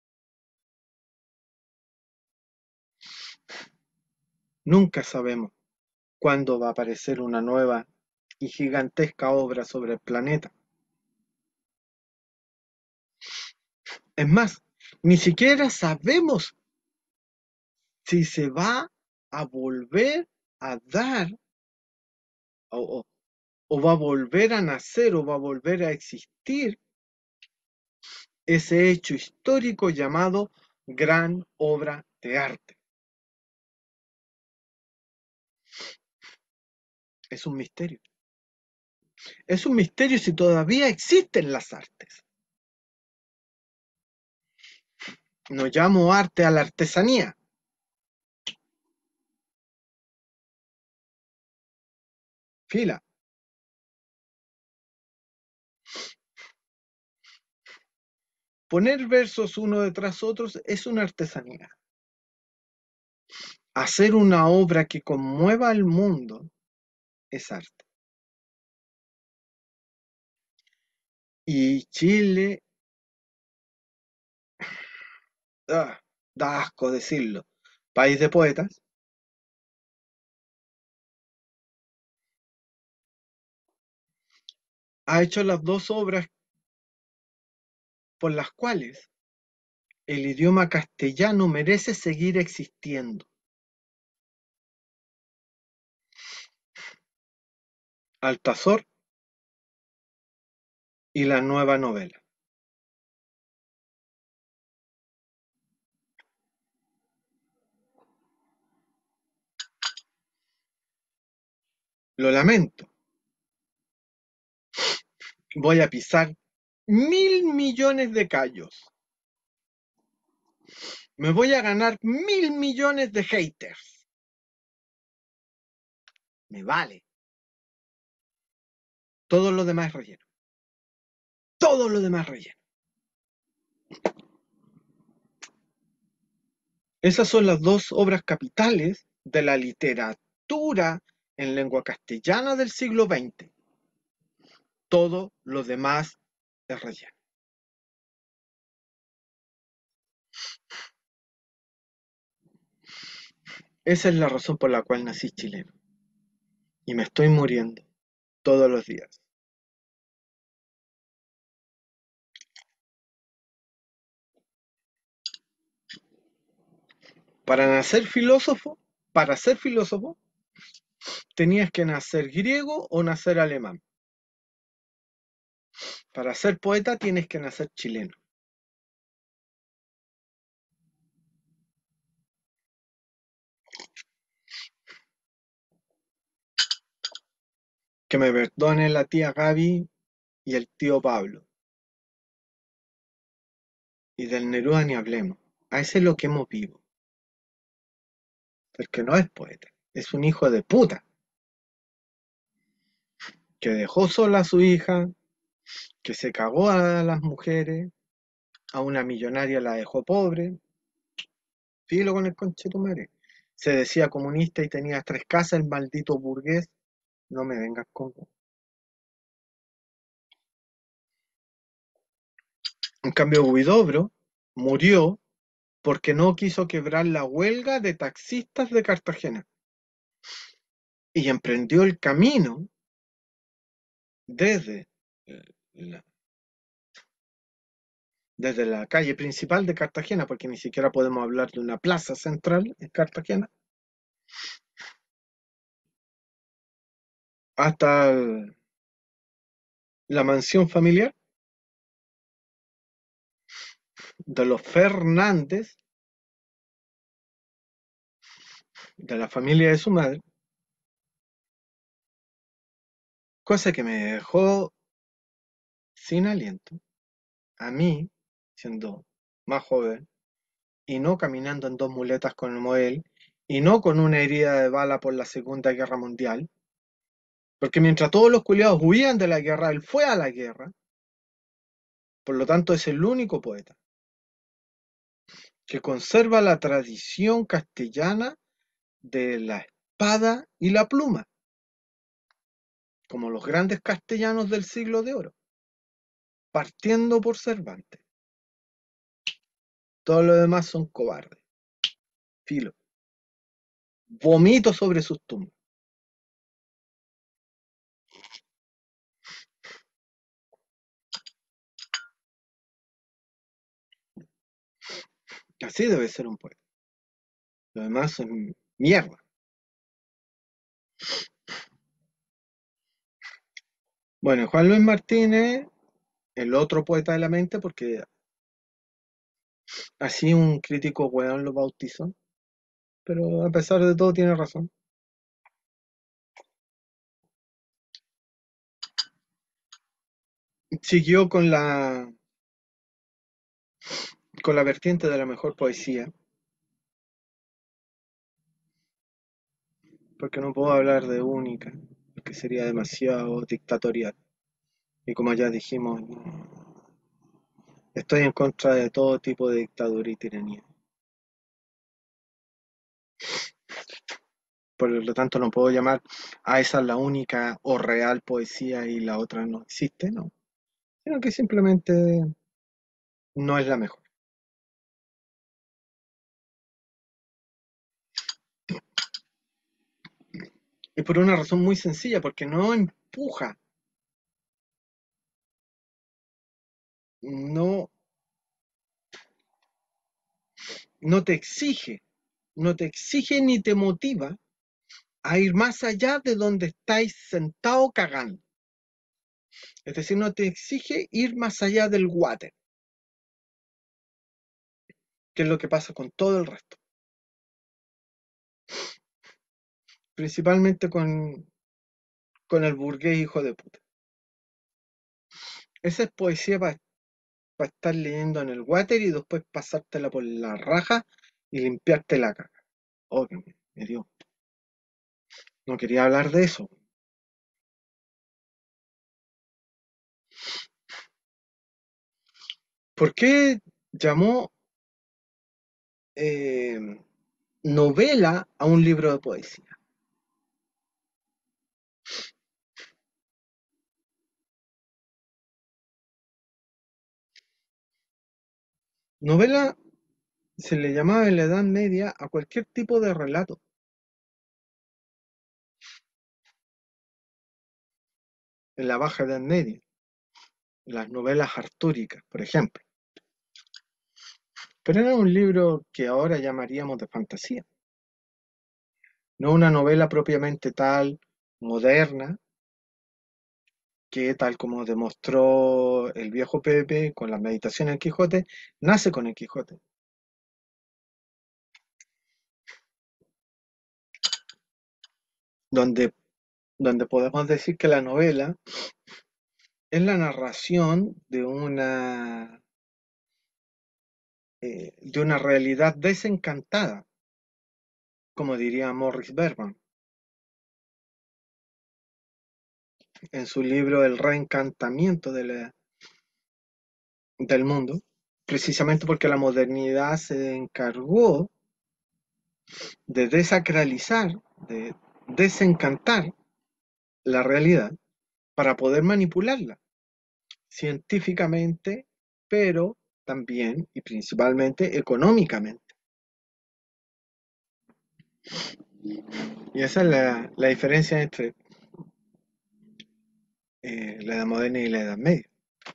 Nunca sabemos cuándo va a aparecer una nueva y gigantesca obra sobre el planeta. Es más, ni siquiera sabemos si se va a volver a dar o, o, o va a volver a nacer o va a volver a existir ese hecho histórico llamado gran obra de arte. Es un misterio. Es un misterio si todavía existen las artes. No llamo arte a la artesanía. Fila. Poner versos uno detrás otros es una artesanía. hacer una obra que conmueva al mundo es arte. Y Chile, ah, da asco decirlo, país de poetas, ha hecho las dos obras por las cuales el idioma castellano merece seguir existiendo. Altazor y la nueva novela. Lo lamento. Voy a pisar mil millones de callos. Me voy a ganar mil millones de haters. Me vale. Todo lo demás es relleno. Todo lo demás es relleno. Esas son las dos obras capitales de la literatura en lengua castellana del siglo veinte. Todo lo demás es relleno. Esa es la razón por la cual nací chileno. Y me estoy muriendo todos los días. Para nacer filósofo, para ser filósofo, tenías que nacer griego o nacer alemán. Para ser poeta tienes que nacer chileno. Que me perdone la tía Gaby y el tío Pablo. Y del Neruda ni hablemos. A ese es lo que hemos vivo. Porque no es poeta, es un hijo de puta. Que dejó sola a su hija, que se cagó a las mujeres, a una millonaria la dejó pobre. Filo con el conchetumare. Se decía comunista y tenía tres casas, el maldito burgués. No me vengas con... En cambio, Huidobro murió porque no quiso quebrar la huelga de taxistas de Cartagena y emprendió el camino desde la, desde la calle principal de Cartagena, porque ni siquiera podemos hablar de una plaza central en Cartagena, hasta el- la mansión familiar de los Fernández, de la familia de su madre, cosa que me dejó sin aliento, a mí, siendo más joven, y no caminando en dos muletas como él, y no con una herida de bala por la Segunda Guerra Mundial, porque mientras todos los culiados huían de la guerra, él fue a la guerra, por lo tanto es el único poeta que conserva la tradición castellana de la espada y la pluma, como los grandes castellanos del siglo de oro, partiendo por Cervantes. Todos los demás son cobardes. Filo. Vomito sobre sus tumbas. Así debe ser un poeta. Lo demás son mierda. Bueno, Juan Luis Martínez, el otro poeta de la mente, porque así un crítico weón lo bautizó, pero a pesar de todo tiene razón. Siguió con la con la vertiente de la mejor poesía, porque no puedo hablar de única, porque sería demasiado dictatorial. Y como ya dijimos, estoy en contra de todo tipo de dictadura y tiranía. Por lo tanto, no puedo llamar a esa la única o real poesía y la otra no existe, no. Sino que simplemente no es la mejor. Y por una razón muy sencilla, porque no empuja, no, no te exige, no te exige ni te motiva a ir más allá de donde estáis sentado cagando. Es decir, no te exige ir más allá del water, que es lo que pasa con todo el resto. Principalmente con, con el burgués hijo de puta. Esa es poesía para estar leyendo en el water y después pasártela por la raja y limpiarte la caca. Oh, que me, me dio. No quería hablar de eso. ¿Por qué llamó eh, novela a un libro de poesía? Novela se le llamaba en la Edad Media a cualquier tipo de relato. En la Baja Edad Media, las novelas artúricas, por ejemplo. Pero era un libro que ahora llamaríamos de fantasía. No una novela propiamente tal, moderna, que tal como demostró el viejo Pepe con la meditación del Quijote, nace con el Quijote. Donde, donde podemos decir que la novela es la narración de una, eh, de una realidad desencantada, como diría Morris Berman en su libro El reencantamiento de la- del mundo, precisamente porque la modernidad se encargó de desacralizar, de desencantar la realidad para poder manipularla científicamente, pero también y principalmente económicamente. Y esa es la, la diferencia entre eh, la Edad Moderna y la Edad Media.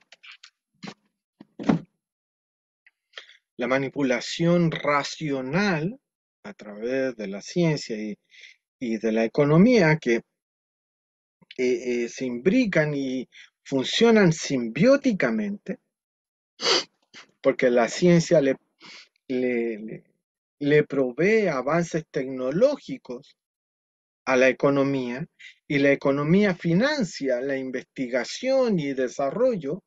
La manipulación racional a través de la ciencia y, y de la economía que eh, eh, se imbrican y funcionan simbióticamente, porque la ciencia le, le, le, le provee avances tecnológicos a la economía y la economía financia la investigación y desarrollo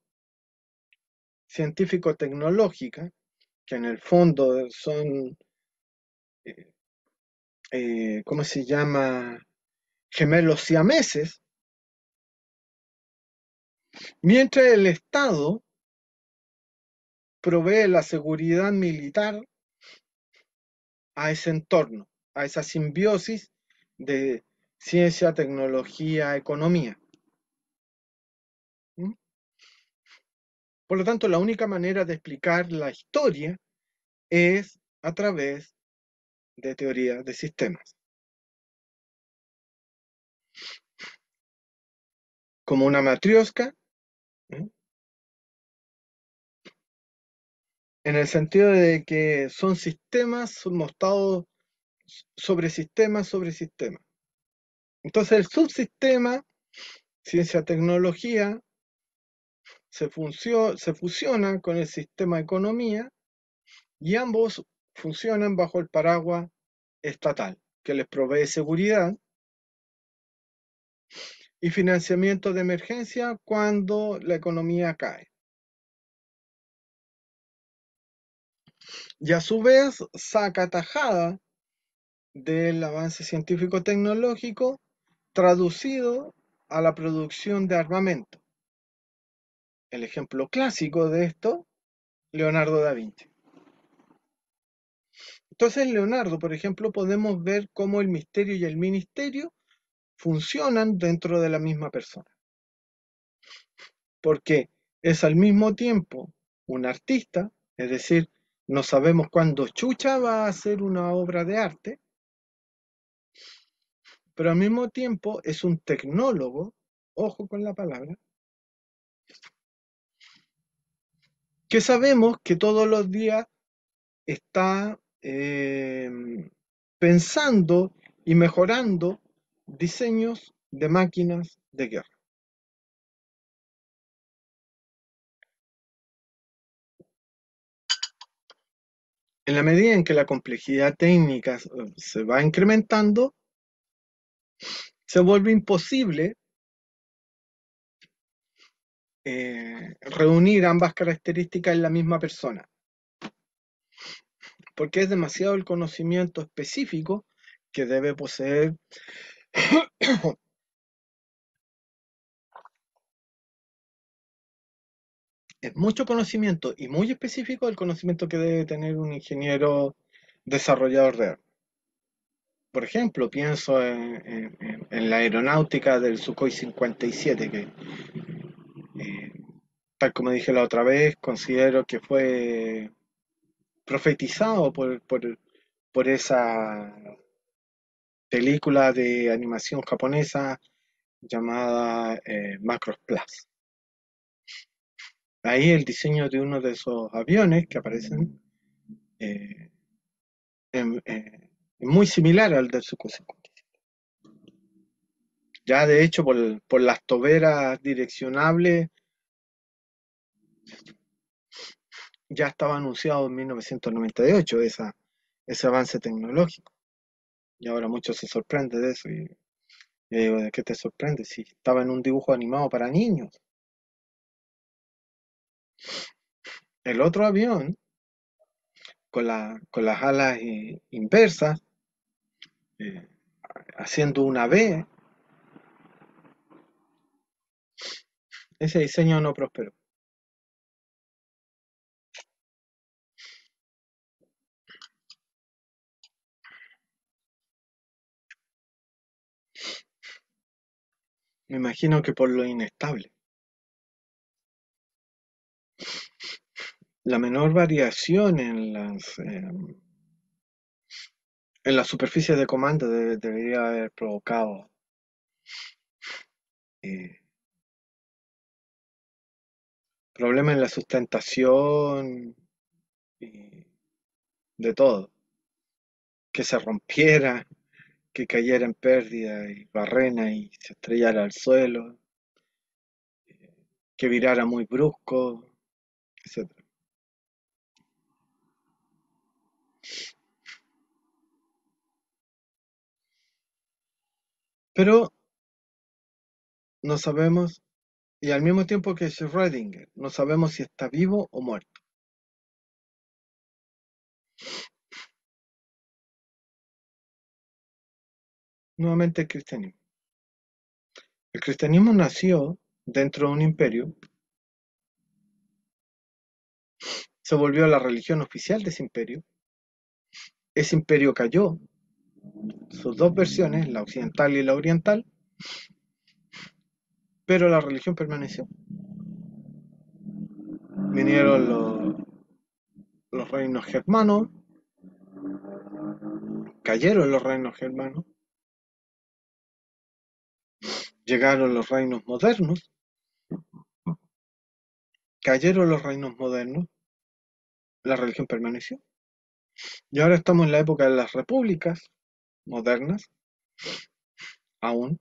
científico-tecnológica, que en el fondo son, eh, eh, ¿cómo se llama? Gemelos siameses, mientras el Estado provee la seguridad militar a ese entorno, a esa simbiosis de ciencia, tecnología, economía. ¿Mm? Por lo tanto, la única manera de explicar la historia es a través de teoría de sistemas, como una matrioska, ¿eh? En el sentido de que son sistemas montados sobre sistemas sobre sistemas. Entonces el subsistema, ciencia, tecnología, se, funcio- se fusiona con el sistema economía y ambos funcionan bajo el paraguas estatal, que les provee seguridad y financiamiento de emergencia cuando la economía cae. Y a su vez saca tajada del avance científico-tecnológico traducido a la producción de armamento. El ejemplo clásico de esto, Leonardo da Vinci. Entonces, Leonardo, por ejemplo, podemos ver cómo el misterio y el ministerio funcionan dentro de la misma persona, porque es al mismo tiempo un artista, es decir, no sabemos cuándo chucha va a hacer una obra de arte, pero al mismo tiempo es un tecnólogo, ojo con la palabra, que sabemos que todos los días está eh, pensando y mejorando diseños de máquinas de guerra. En la medida en que la complejidad técnica se va incrementando, se vuelve imposible eh, reunir ambas características en la misma persona, porque es demasiado el conocimiento específico que debe poseer. Es mucho conocimiento y muy específico el conocimiento que debe tener un ingeniero desarrollador de armas. Por ejemplo, pienso en, en- en la aeronáutica del Sukhoi cincuenta y siete, que, eh, tal como dije la otra vez, considero que fue profetizado por, por, por esa película de animación japonesa llamada eh, Macross Plus. Ahí el diseño de uno de esos aviones que aparecen eh, en- eh, es muy similar al del Sukhoi cincuenta. Ya de hecho por, por las toberas direccionables ya estaba anunciado en mil novecientos noventa y ocho esa, ese avance tecnológico. Y ahora muchos se sorprenden de eso. Y yo digo, ¿de qué te sorprende? Si estaba en un dibujo animado para niños. El otro avión, con, la, con las alas eh, inversas, eh, haciendo una V, ese diseño no prosperó. Me imagino que por lo inestable. La menor variación en las, eh, en la superficie de comando de- debería haber provocado eh, problemas en la sustentación y de todo. Que se rompiera, que cayera en pérdida y barrena y se estrellara al suelo, que virara muy brusco, etcétera. Pero no sabemos, y al mismo tiempo que Schrödinger, no sabemos si está vivo o muerto. Nuevamente el cristianismo. El cristianismo nació dentro de un imperio, se volvió la religión oficial de ese imperio, ese imperio cayó, sus dos versiones, la occidental y la oriental, pero la religión permaneció. Vinieron los, los reinos germanos, cayeron los reinos germanos, llegaron los reinos modernos, cayeron los reinos modernos, la religión permaneció. Y ahora estamos en la época de las repúblicas modernas, aún,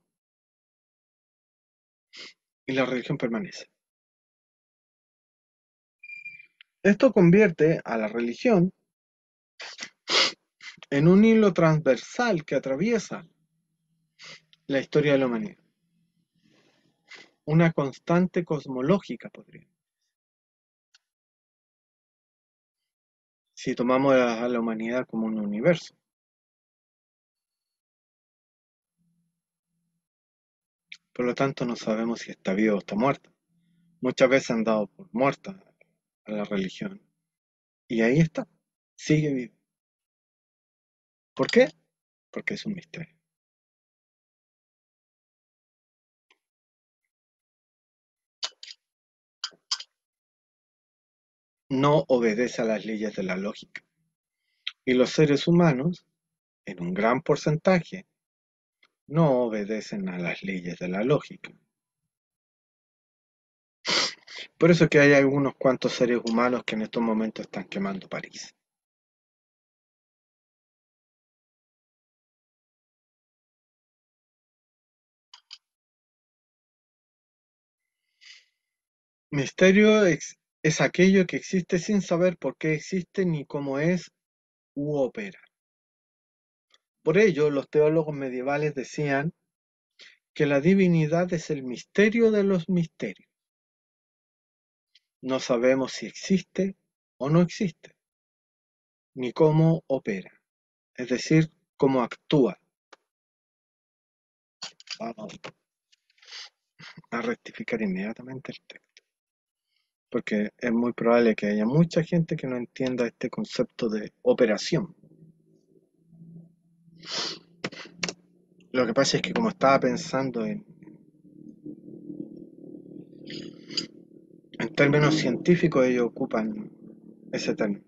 y la religión permanece. Esto convierte a la religión en un hilo transversal que atraviesa la historia de la humanidad. Una constante cosmológica, podría. Si tomamos a la humanidad como un universo. Por lo tanto, no sabemos si está vivo o está muerta. Muchas veces han dado por muerta a la religión. Y ahí está, sigue vivo. ¿Por qué? Porque es un misterio. No obedece a las leyes de la lógica. Y los seres humanos, en un gran porcentaje, no obedecen a las leyes de la lógica. Por eso es que hay algunos cuantos seres humanos que en estos momentos están quemando París. Misterio es, es aquello que existe sin saber por qué existe ni cómo es u opera. Por ello, los teólogos medievales decían que la divinidad es el misterio de los misterios. No sabemos si existe o no existe, ni cómo opera, es decir, cómo actúa. Vamos a rectificar inmediatamente el texto, porque es muy probable que haya mucha gente que no entienda este concepto de operación. Lo que pasa es que como estaba pensando en, en términos científicos, ellos ocupan ese término.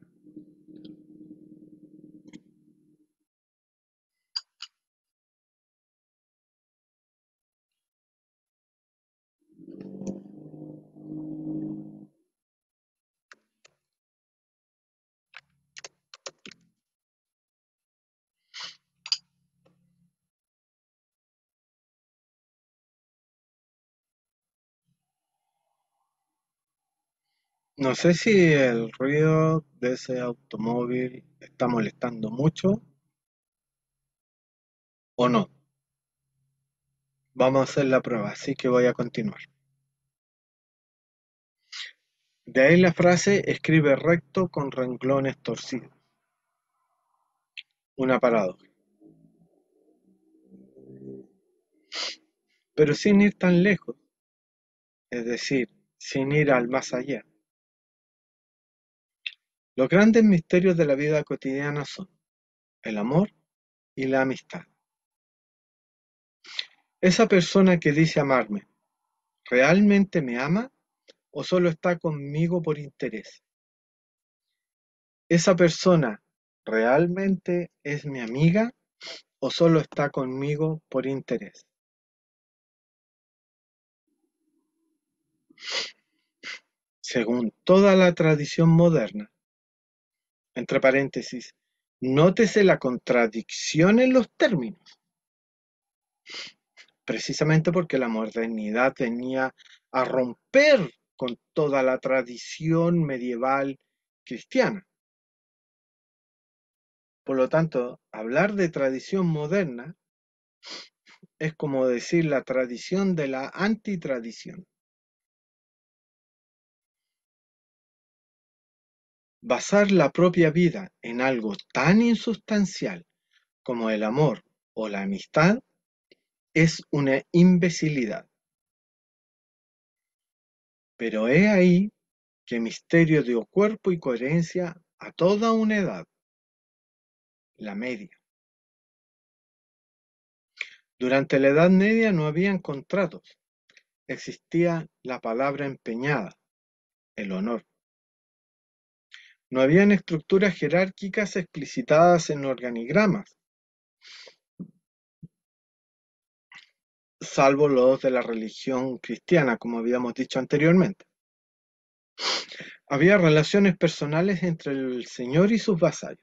No sé si el ruido de ese automóvil está molestando mucho o no. Vamos a hacer la prueba, así que voy a continuar. De ahí la frase escribe recto con renglones torcidos. Una paradoja. Pero sin ir tan lejos, es decir, sin ir al más allá. Los grandes misterios de la vida cotidiana son el amor y la amistad. Esa persona que dice amarme, ¿realmente me ama o solo está conmigo por interés? ¿Esa persona realmente es mi amiga o solo está conmigo por interés? Según toda la tradición moderna, entre paréntesis, nótese la contradicción en los términos, precisamente porque la modernidad venía a romper con toda la tradición medieval cristiana. Por lo tanto, hablar de tradición moderna es como decir la tradición de la antitradición. Basar la propia vida en algo tan insustancial como el amor o la amistad es una imbecilidad. Pero he ahí que misterio dio cuerpo y coherencia a toda una edad, la media. Durante la Edad Media no habían contratos, existía la palabra empeñada, el honor. No habían estructuras jerárquicas explicitadas en organigramas, salvo los de la religión cristiana, como habíamos dicho anteriormente. Había relaciones personales entre el señor y sus vasallos.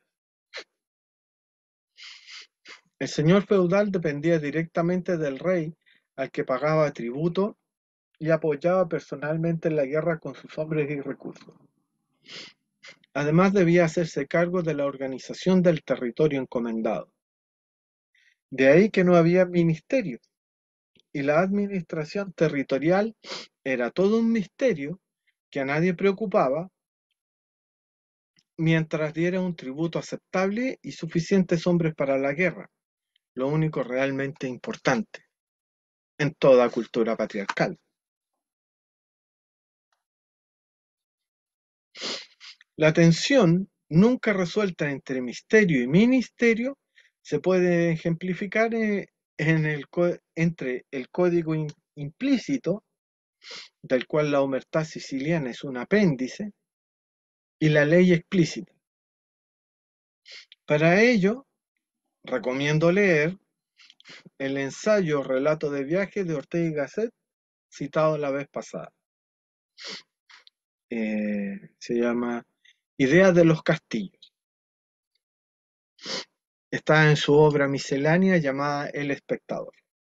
El señor feudal dependía directamente del rey, al que pagaba tributo y apoyaba personalmente en la guerra con sus hombres y recursos. Además debía hacerse cargo de la organización del territorio encomendado. De ahí que no había ministerios, y la administración territorial era todo un misterio que a nadie preocupaba mientras diera un tributo aceptable y suficientes hombres para la guerra, lo único realmente importante en toda cultura patriarcal. La tensión nunca resuelta entre misterio y ministerio se puede ejemplificar en, en el, entre el código in, implícito, del cual la omertá siciliana es un apéndice, y la ley explícita. Para ello, recomiendo leer el ensayo Relato de viaje de Ortega y Gasset, citado la vez pasada. Eh, se llama Ideas de los castillos. Está en su obra miscelánea llamada El espectador.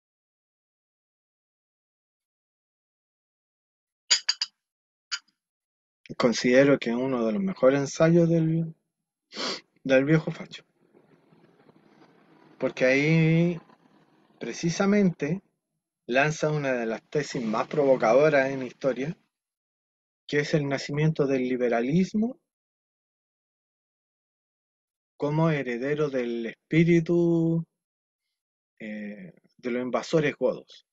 Considero que es uno de los mejores ensayos del, del viejo facho. Porque ahí precisamente lanza una de las tesis más provocadoras en historia, que es el nacimiento del liberalismo como heredero del espíritu eh, de los invasores godos.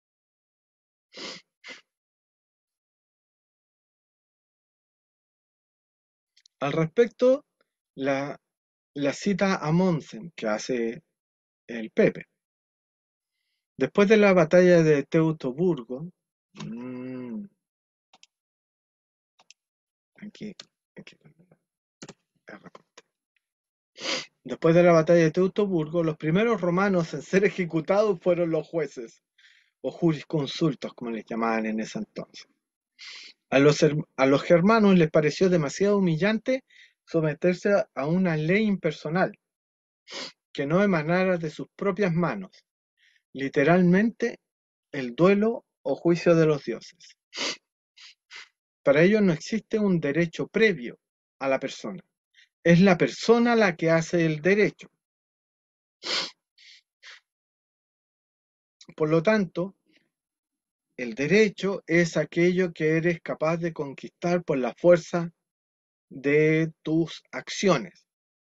Al respecto, la, la cita a Monsen que hace el Pepe. Después de la batalla de Teutoburgo, mmm, aquí, aquí, después de la batalla de Teutoburgo, los primeros romanos en ser ejecutados fueron los jueces, o jurisconsultos, como les llamaban en ese entonces. A los, a los germanos les pareció demasiado humillante someterse a una ley impersonal que no emanara de sus propias manos, literalmente el duelo o juicio de los dioses. Para ellos no existe un derecho previo a la persona, es la persona la que hace el derecho. Por lo tanto, el derecho es aquello que eres capaz de conquistar por la fuerza de tus acciones.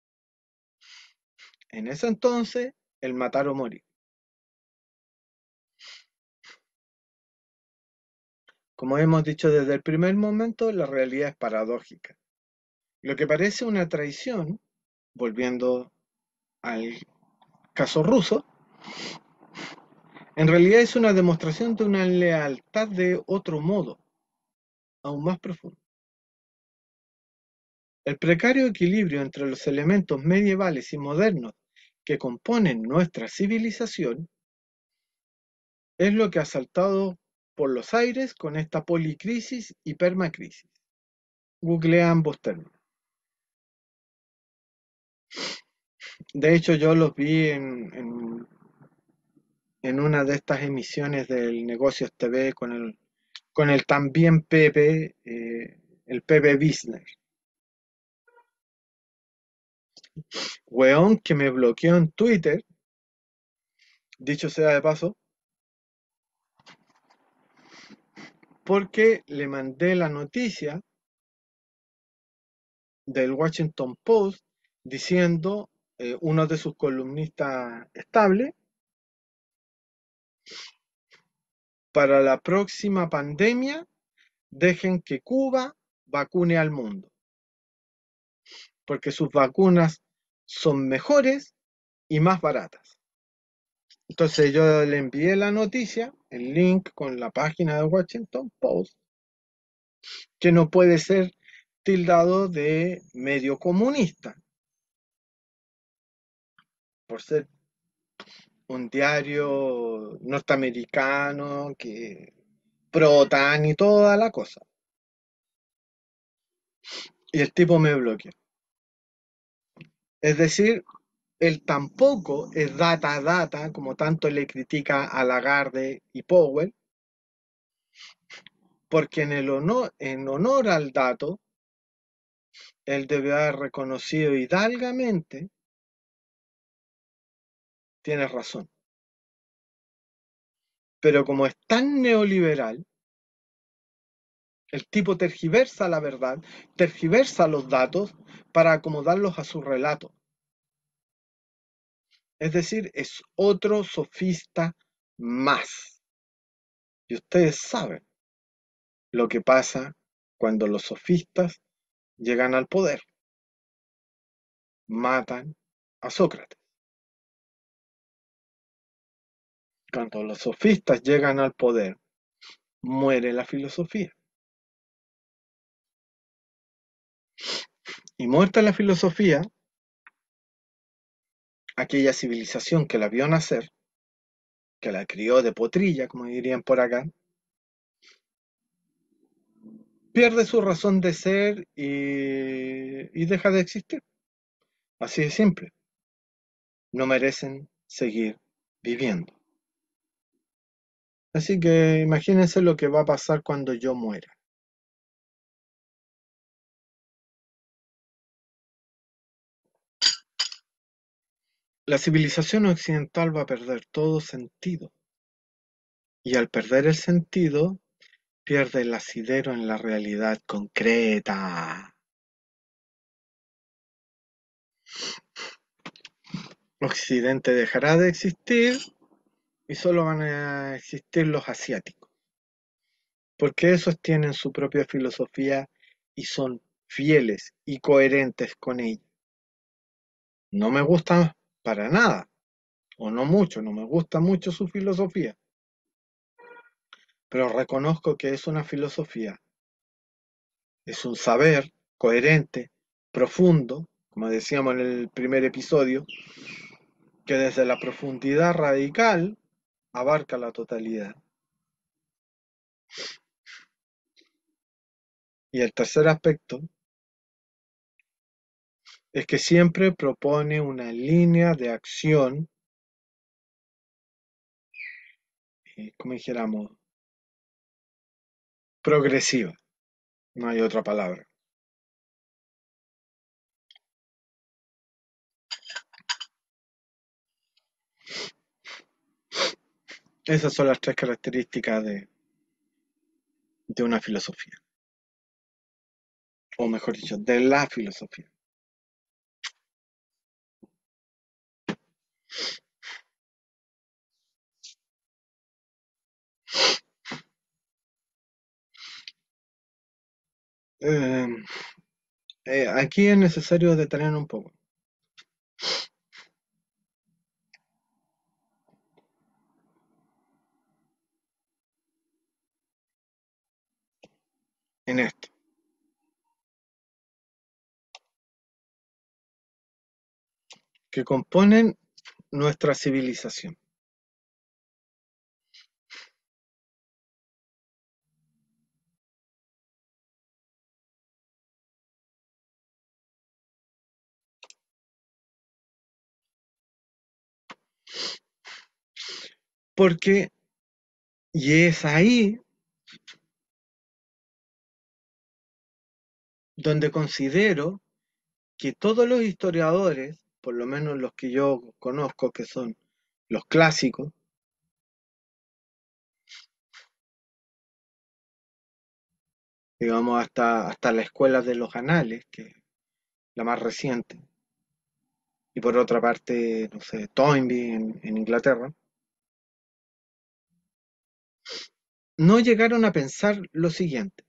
En ese entonces, el matar o morir. Como hemos dicho desde el primer momento, la realidad es paradójica. Lo que parece una traición, volviendo al caso ruso, en realidad es una demostración de una lealtad de otro modo, aún más profundo. El precario equilibrio entre los elementos medievales y modernos que componen nuestra civilización es lo que ha saltado por los aires con esta policrisis y permacrisis. Googlea ambos términos. De hecho, yo los vi en, en, en una de estas emisiones del Negocios T V con el, con el también Pepe, eh, el Pepe Business. Weón que me bloqueó en Twitter, dicho sea de paso, porque le mandé la noticia del Washington Post diciendo eh, uno de sus columnistas estables, para la próxima pandemia dejen que Cuba vacune al mundo, porque sus vacunas son mejores y más baratas. Entonces yo le envié la noticia, el link con la página de Washington Post, que no puede ser tildado de medio comunista, por ser un diario norteamericano que pro-OTAN y toda la cosa. Y el tipo me bloqueó. Es decir, él tampoco es data data, como tanto le critica a Lagarde y Powell, porque en, el honor, en honor al dato, él debe haber reconocido hidalgamente, tiene razón. Pero como es tan neoliberal, el tipo tergiversa la verdad, tergiversa los datos para acomodarlos a su relato. Es decir, es otro sofista más. Y ustedes saben lo que pasa cuando los sofistas llegan al poder. Matan a Sócrates. Cuando los sofistas llegan al poder, muere la filosofía. Y muerta la filosofía, aquella civilización que la vio nacer, que la crió de potrilla, como dirían por acá, pierde su razón de ser y, y deja de existir. Así de simple. No merecen seguir viviendo. Así que imagínense lo que va a pasar cuando yo muera. La civilización occidental va a perder todo sentido. Y al perder el sentido, pierde el asidero en la realidad concreta. Occidente dejará de existir y solo van a existir los asiáticos. Porque esos tienen su propia filosofía y son fieles y coherentes con ella. No me gusta para nada, o no mucho, no me gusta mucho su filosofía, pero reconozco que es una filosofía, es un saber coherente, profundo, como decíamos en el primer episodio, que desde la profundidad radical abarca la totalidad. Y el tercer aspecto es que siempre propone una línea de acción, eh, como dijéramos, progresiva, no hay otra palabra. Esas son las tres características de, de una filosofía, o mejor dicho, de la filosofía. Eh, eh, aquí es necesario detener un poco en esto, que componen nuestra civilización. Porque, y es ahí donde considero que todos los historiadores, por lo menos los que yo conozco, que son los clásicos, digamos hasta, hasta la escuela de los anales, que es la más reciente, y por otra parte, no sé, Toynbee en, en Inglaterra, no llegaron a pensar lo siguiente.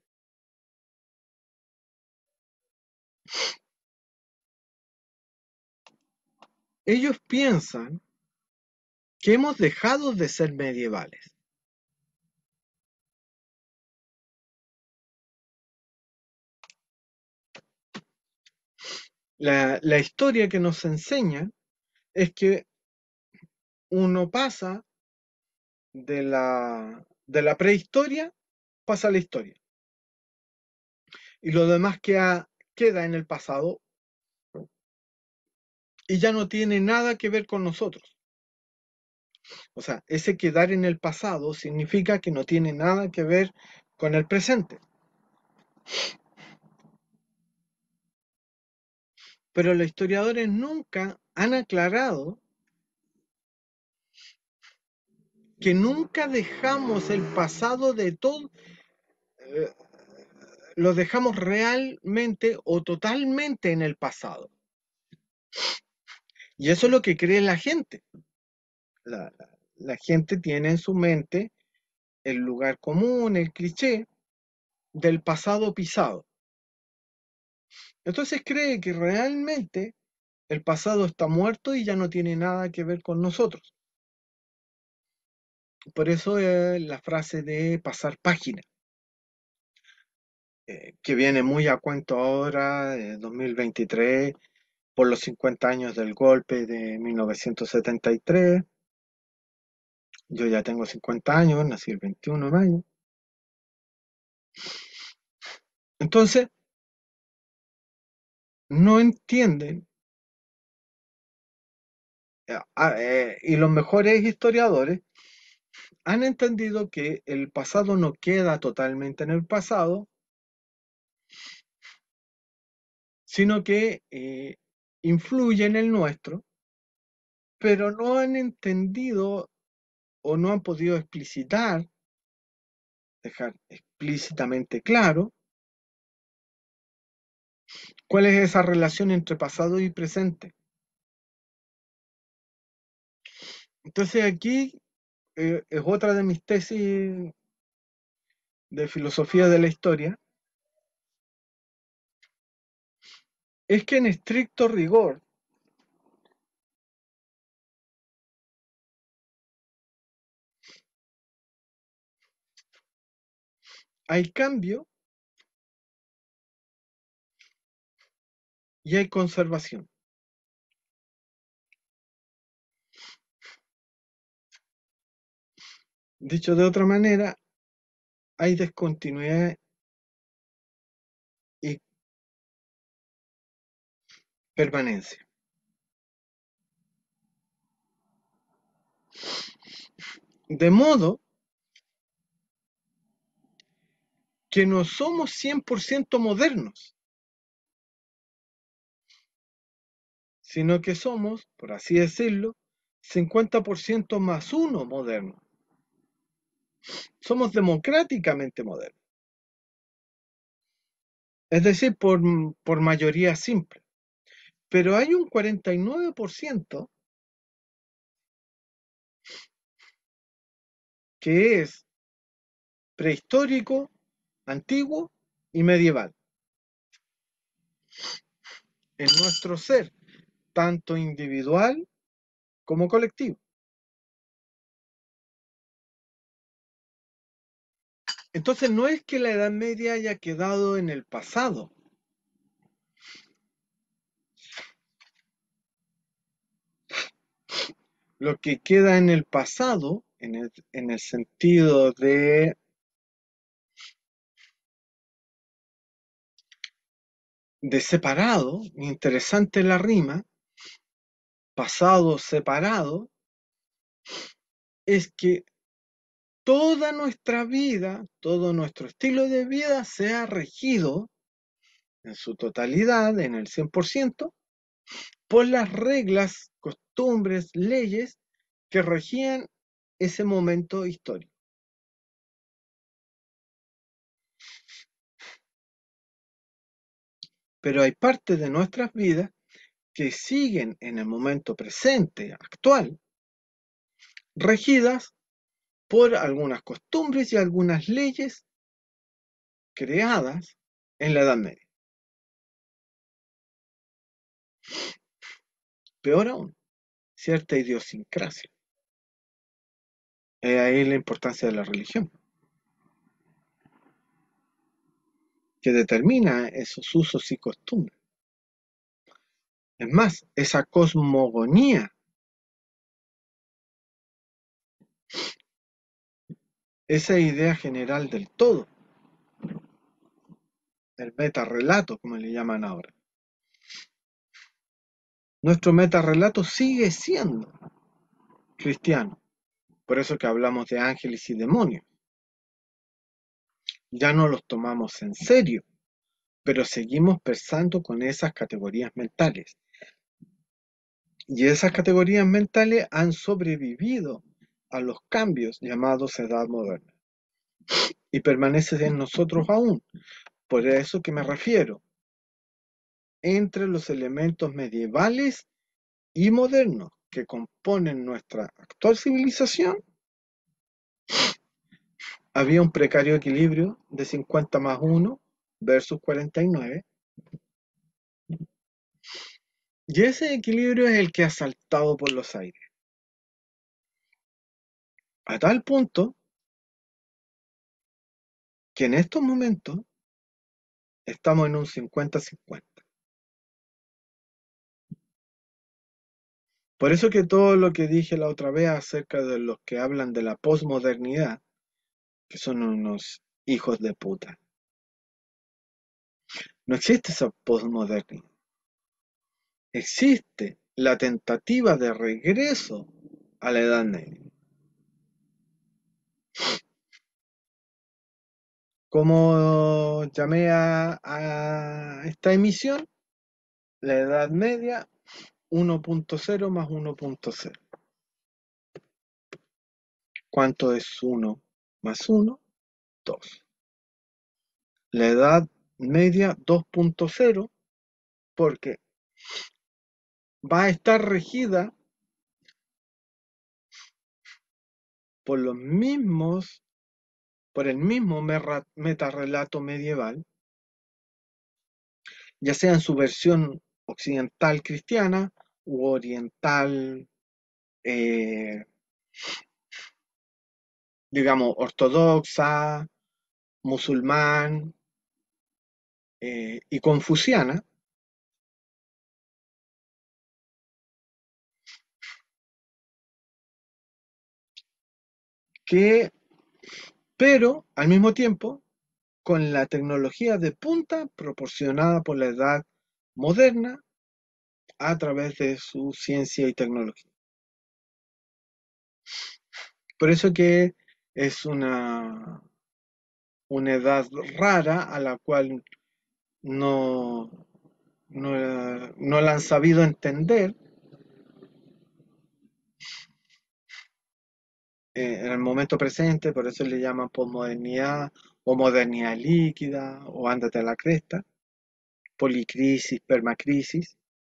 Ellos piensan que hemos dejado de ser medievales. La, la historia que nos enseña es que uno pasa de la, de la prehistoria, pasa a la historia. Y lo demás queda, queda en el pasado y ya no tiene nada que ver con nosotros. O sea, ese quedar en el pasado significa que no tiene nada que ver con el presente. Pero los historiadores nunca han aclarado que nunca dejamos el pasado de todo, eh, lo dejamos realmente o totalmente en el pasado. Y eso es lo que cree la gente. La, la, la gente tiene en su mente el lugar común, el cliché del pasado pisado. Entonces cree que realmente el pasado está muerto y ya no tiene nada que ver con nosotros. Por eso eh, la frase de pasar página, eh, que viene muy a cuento ahora, eh, dos mil veintitrés, por los cincuenta años del golpe de mil novecientos setenta y tres. Yo ya tengo cincuenta años, nací el veintiuno de mayo. Entonces, no entienden, eh, ah, eh, y los mejores historiadores han entendido que el pasado no queda totalmente en el pasado, sino que eh, influye en el nuestro, pero no han entendido o no han podido explicitar, dejar explícitamente claro cuál es esa relación entre pasado y presente. Entonces aquí eh, es otra de mis tesis de filosofía de la historia, es que en estricto rigor hay cambio y hay conservación. Dicho de otra manera, hay descontinuidad y permanencia. De modo que no somos cien por ciento modernos, sino que somos, por así decirlo, cincuenta por ciento más uno moderno. Somos democráticamente modernos, es decir, por, por mayoría simple. Pero hay un cuarenta y nueve por ciento que es prehistórico, antiguo y medieval. En nuestro ser, tanto individual como colectivo. Entonces no es que la Edad Media haya quedado en el pasado. Lo que queda en el pasado, en el, en el sentido de de separado, interesante la rima, pasado separado, es que toda nuestra vida, todo nuestro estilo de vida se ha regido en su totalidad, en el cien por ciento, por las reglas, costumbres, leyes que regían ese momento histórico. Pero hay partes de nuestras vidas que siguen en el momento presente, actual, regidas por algunas costumbres y algunas leyes creadas en la Edad Media. Peor aún, cierta idiosincrasia. Es ahí la importancia de la religión, que determina esos usos y costumbres. Es más, esa cosmogonía, esa idea general del todo, el metarrelato, como le llaman ahora. Nuestro metarrelato sigue siendo cristiano. Por eso que hablamos de ángeles y demonios. Ya no los tomamos en serio, pero seguimos pensando con esas categorías mentales. Y esas categorías mentales han sobrevivido a los cambios llamados edad moderna y permanecen en nosotros aún. Por eso que me refiero, entre los elementos medievales y modernos que componen nuestra actual civilización, había un precario equilibrio de cincuenta más uno versus cuarenta y nueve. Y ese equilibrio es el que ha saltado por los aires. A tal punto que en estos momentos estamos en un cincuenta cincuenta. Por eso que todo lo que dije la otra vez acerca de los que hablan de la posmodernidad, que son unos hijos de puta. No existe esa posmodernidad. Existe la tentativa de regreso a la Edad Media. Como llamé a, a esta emisión, la Edad Media uno punto cero más uno punto cero. ¿Cuánto es uno más uno? dos. La Edad Media dos punto cero, porque va a estar regida por los mismos, por el mismo metarrelato medieval, ya sea en su versión occidental cristiana u oriental, eh, digamos, ortodoxa, musulmán eh, y confuciana, que, pero al mismo tiempo, con la tecnología de punta proporcionada por la edad moderna a través de su ciencia y tecnología. Por eso que es una, una edad rara a la cual no, no, no la han sabido entender eh, en el momento presente, por eso le llaman posmodernidad o modernidad líquida o ándate a la cresta, policrisis, permacrisis,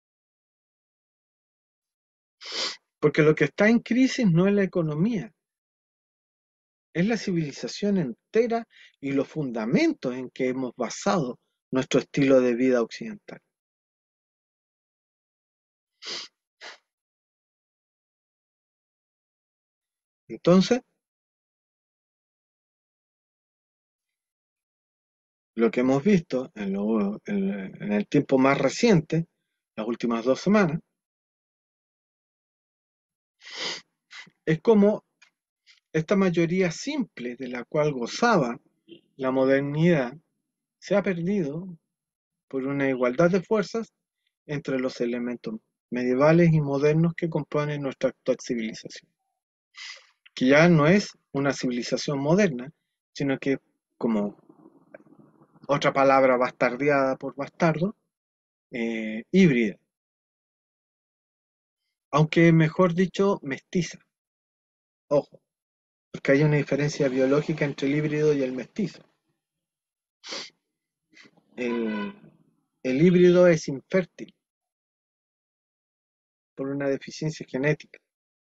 porque lo que está en crisis no es la economía, es la civilización entera y los fundamentos en que hemos basado nuestro estilo de vida occidental. Entonces, lo que hemos visto en, lo- en- en el tiempo más reciente, las últimas dos semanas, es como esta mayoría simple de la cual gozaba la modernidad se ha perdido por una igualdad de fuerzas entre los elementos medievales y modernos que componen nuestra actual civilización, que ya no es una civilización moderna, sino que, como otra palabra bastardeada por bastardo, eh, híbrida, aunque mejor dicho, mestiza. Ojo, porque hay una diferencia biológica entre el híbrido y el mestizo. El, el híbrido es infértil por una deficiencia genética.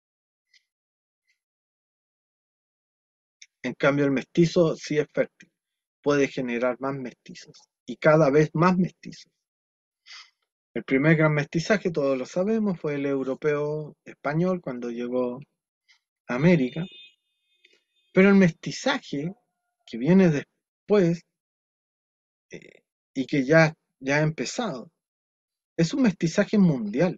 En cambio, el mestizo sí es fértil, puede generar más mestizos y cada vez más mestizos. El primer gran mestizaje, todos lo sabemos, fue el europeo español cuando llegó a América, pero el mestizaje que viene después eh, y que ya, ya ha empezado, es un mestizaje mundial,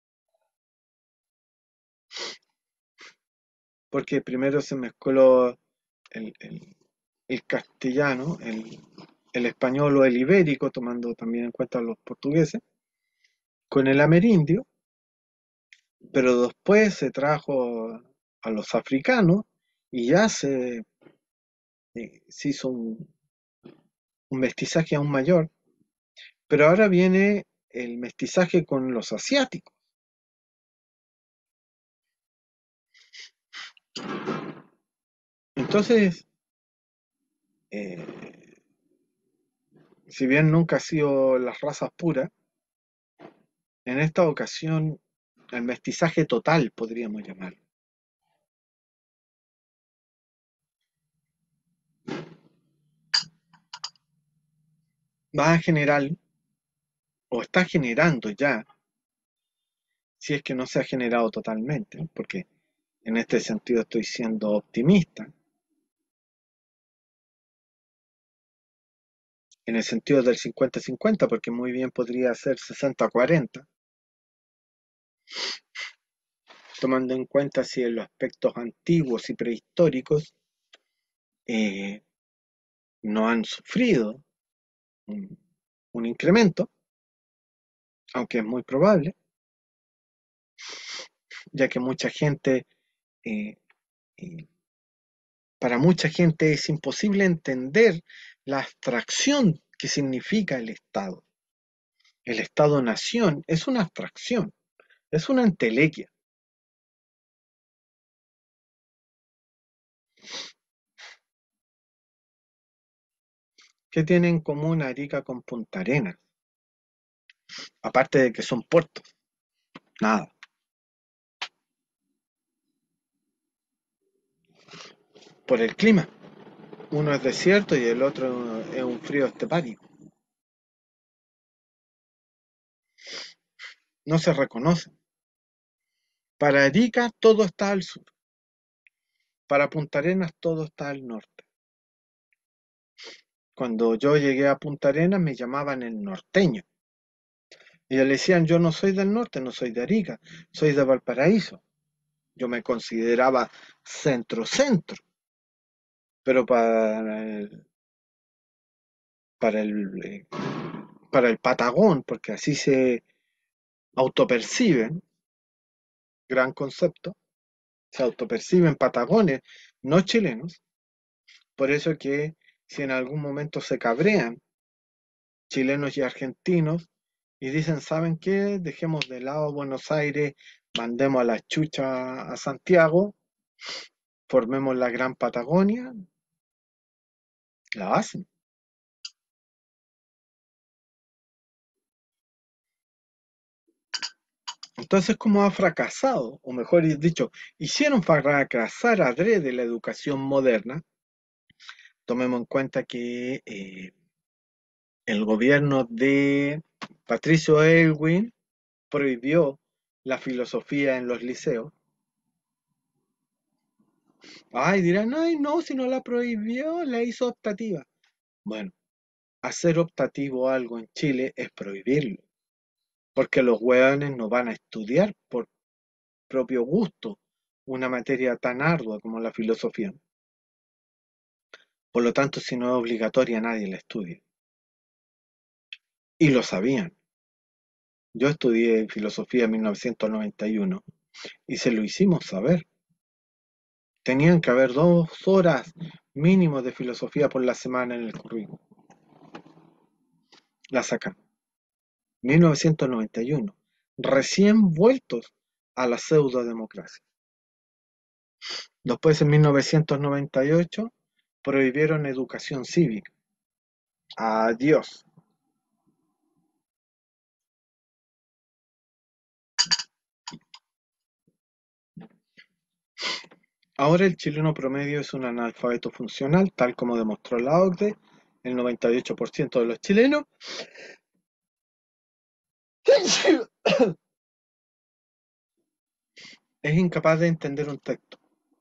porque primero se mezcló el, el- el castellano, el, el español o el ibérico, tomando también en cuenta a los portugueses, con el amerindio, pero después se trajo a los africanos y ya se, eh, se hizo un, un mestizaje aún mayor, pero ahora viene el mestizaje con los asiáticos. Entonces, eh, si bien nunca ha sido las razas puras, en esta ocasión el mestizaje total, podríamos llamarlo. Va a generar, o está generando ya, si es que no se ha generado totalmente, porque En este sentido estoy siendo optimista. En el sentido del cincuenta cincuenta, porque muy bien podría ser sesenta cuarenta, tomando en cuenta si en los aspectos antiguos y prehistóricos eh, no han sufrido un, un incremento, aunque es muy probable, ya que mucha gente, eh, eh, para mucha gente es imposible entender la abstracción que significa el Estado. El Estado-nación es una abstracción, es una entelequia. ¿Qué tiene en común Arica con Punta Arenas? Aparte de que son puertos, nada. Por el clima. Uno es desierto y el otro es un frío estepario. No se reconoce. Para Arica todo está al sur. Para Punta Arenas todo está al norte. Cuando yo llegué a Punta Arenas me llamaban el norteño. Y le decían, yo no soy del norte, no soy de Arica, soy de Valparaíso. Yo me consideraba centro-centro. Pero para el, para el, eh, para el Patagón, porque así se autoperciben, gran concepto, se autoperciben patagones, no chilenos. Por eso que si en algún momento se cabrean chilenos y argentinos y dicen, ¿saben qué? Dejemos de lado Buenos Aires, mandemos a la chucha a Santiago, formemos la Gran Patagonia, la hacen. Entonces, ¿cómo ha fracasado? O mejor dicho, hicieron fracasar adrede la educación moderna. Tomemos en cuenta que eh, el gobierno de Patricio Aylwin prohibió la filosofía en los liceos. Ay, dirán, ay, no, si no la prohibió, la hizo optativa. Bueno, hacer optativo algo en Chile es prohibirlo, porque los hueones no van a estudiar por propio gusto una materia tan ardua como la filosofía. Por lo tanto, si no es obligatoria, nadie la estudia. Y lo sabían. Yo estudié filosofía en mil novecientos noventa y uno y se lo hicimos saber. Tenían que haber dos horas mínimo de filosofía por la semana en el currículum. La sacan. mil novecientos noventa y uno. Recién vueltos a la pseudodemocracia. Después, en mil novecientos noventa y ocho, prohibieron educación cívica. Adiós. Ahora el chileno promedio es un analfabeto funcional, tal como demostró la O C D E. El noventa y ocho por ciento de los chilenos es incapaz de entender un texto.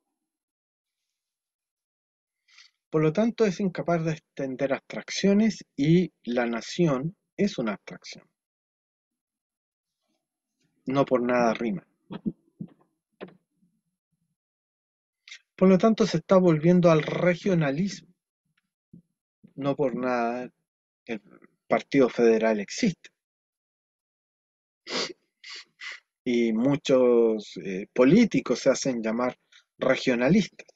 Por lo tanto, es incapaz de entender abstracciones y la nación es una abstracción. No por nada rima. Por lo tanto, se está volviendo al regionalismo. No por nada el Partido Federal existe. Y muchos eh, políticos se hacen llamar regionalistas.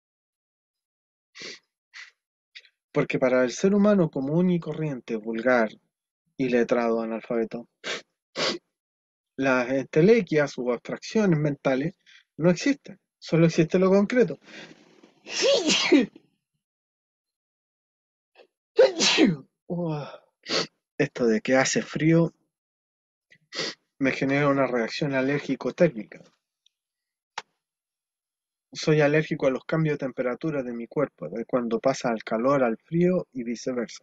Porque para el ser humano común y corriente, vulgar, iletrado, analfabeto, las entelequias u abstracciones mentales no existen. Solo existe lo concreto. Esto de que hace frío me genera una reacción alérgico-térmica. Soy alérgico a los cambios de temperatura de mi cuerpo, de cuando pasa al calor al frío y viceversa.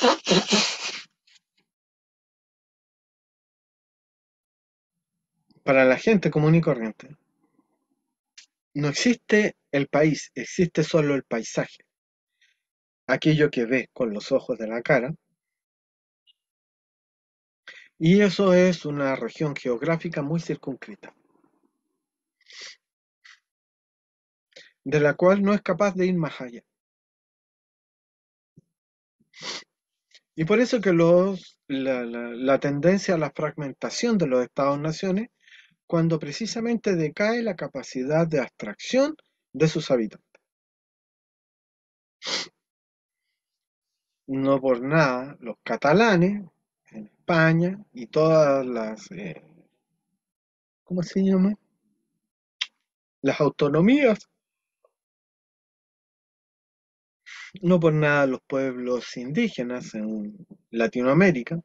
Para la gente común y corriente, no existe el país, existe solo el paisaje, aquello que ve con los ojos de la cara, y eso es una región geográfica muy circunscrita, de la cual no es capaz de ir más allá. Y por eso que los, la, la, la tendencia a la fragmentación de los Estados-naciones, cuando precisamente decae la capacidad de abstracción de sus habitantes. No por nada, los catalanes en España y todas las, eh, ¿cómo se llama? Las autonomías, no por nada los pueblos indígenas en Latinoamérica,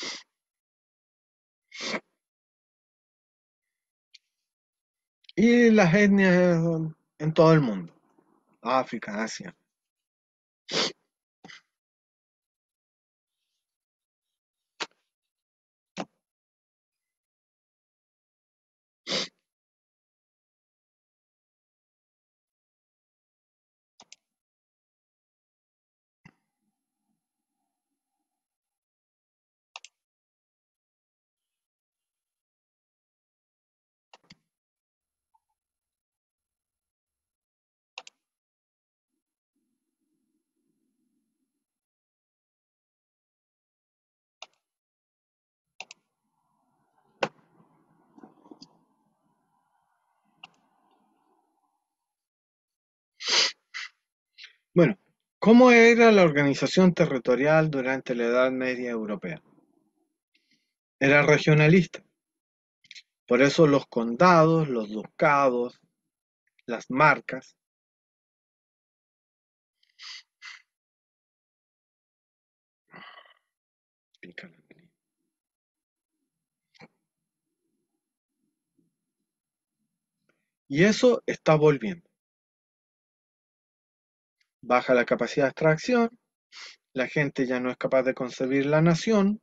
y las etnias en todo el mundo, África, Asia. Bueno, ¿cómo era la organización territorial durante la Edad Media Europea? Era regionalista. Por eso los condados, los ducados, las marcas, y eso está volviendo. Baja la capacidad de abstracción, la gente ya no es capaz de concebir la nación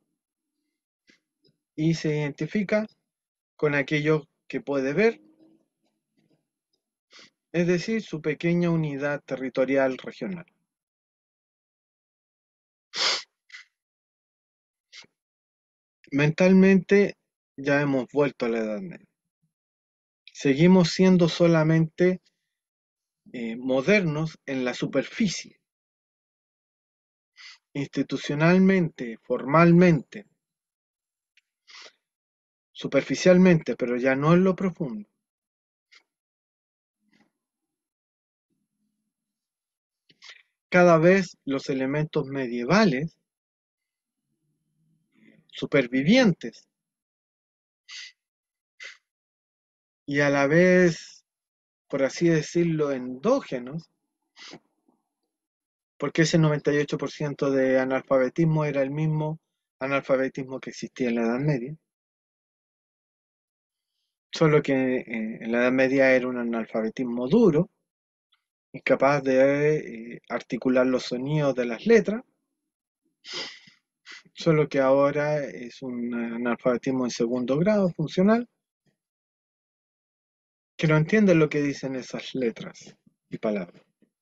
y se identifica con aquello que puede ver, es decir, su pequeña unidad territorial regional. Mentalmente ya hemos vuelto a la Edad Media. Seguimos siendo solamente eh, modernos en la superficie, institucionalmente, formalmente, superficialmente, pero ya no en lo profundo. Cada vez los elementos medievales, supervivientes, y a la vez, por así decirlo, endógenos, porque ese noventa y ocho por ciento de analfabetismo era el mismo analfabetismo que existía en la Edad Media, solo que eh, en la Edad Media era un analfabetismo duro, incapaz de eh, articular los sonidos de las letras, solo que ahora es un analfabetismo en segundo grado funcional, que no entiende lo que dicen esas letras y palabras.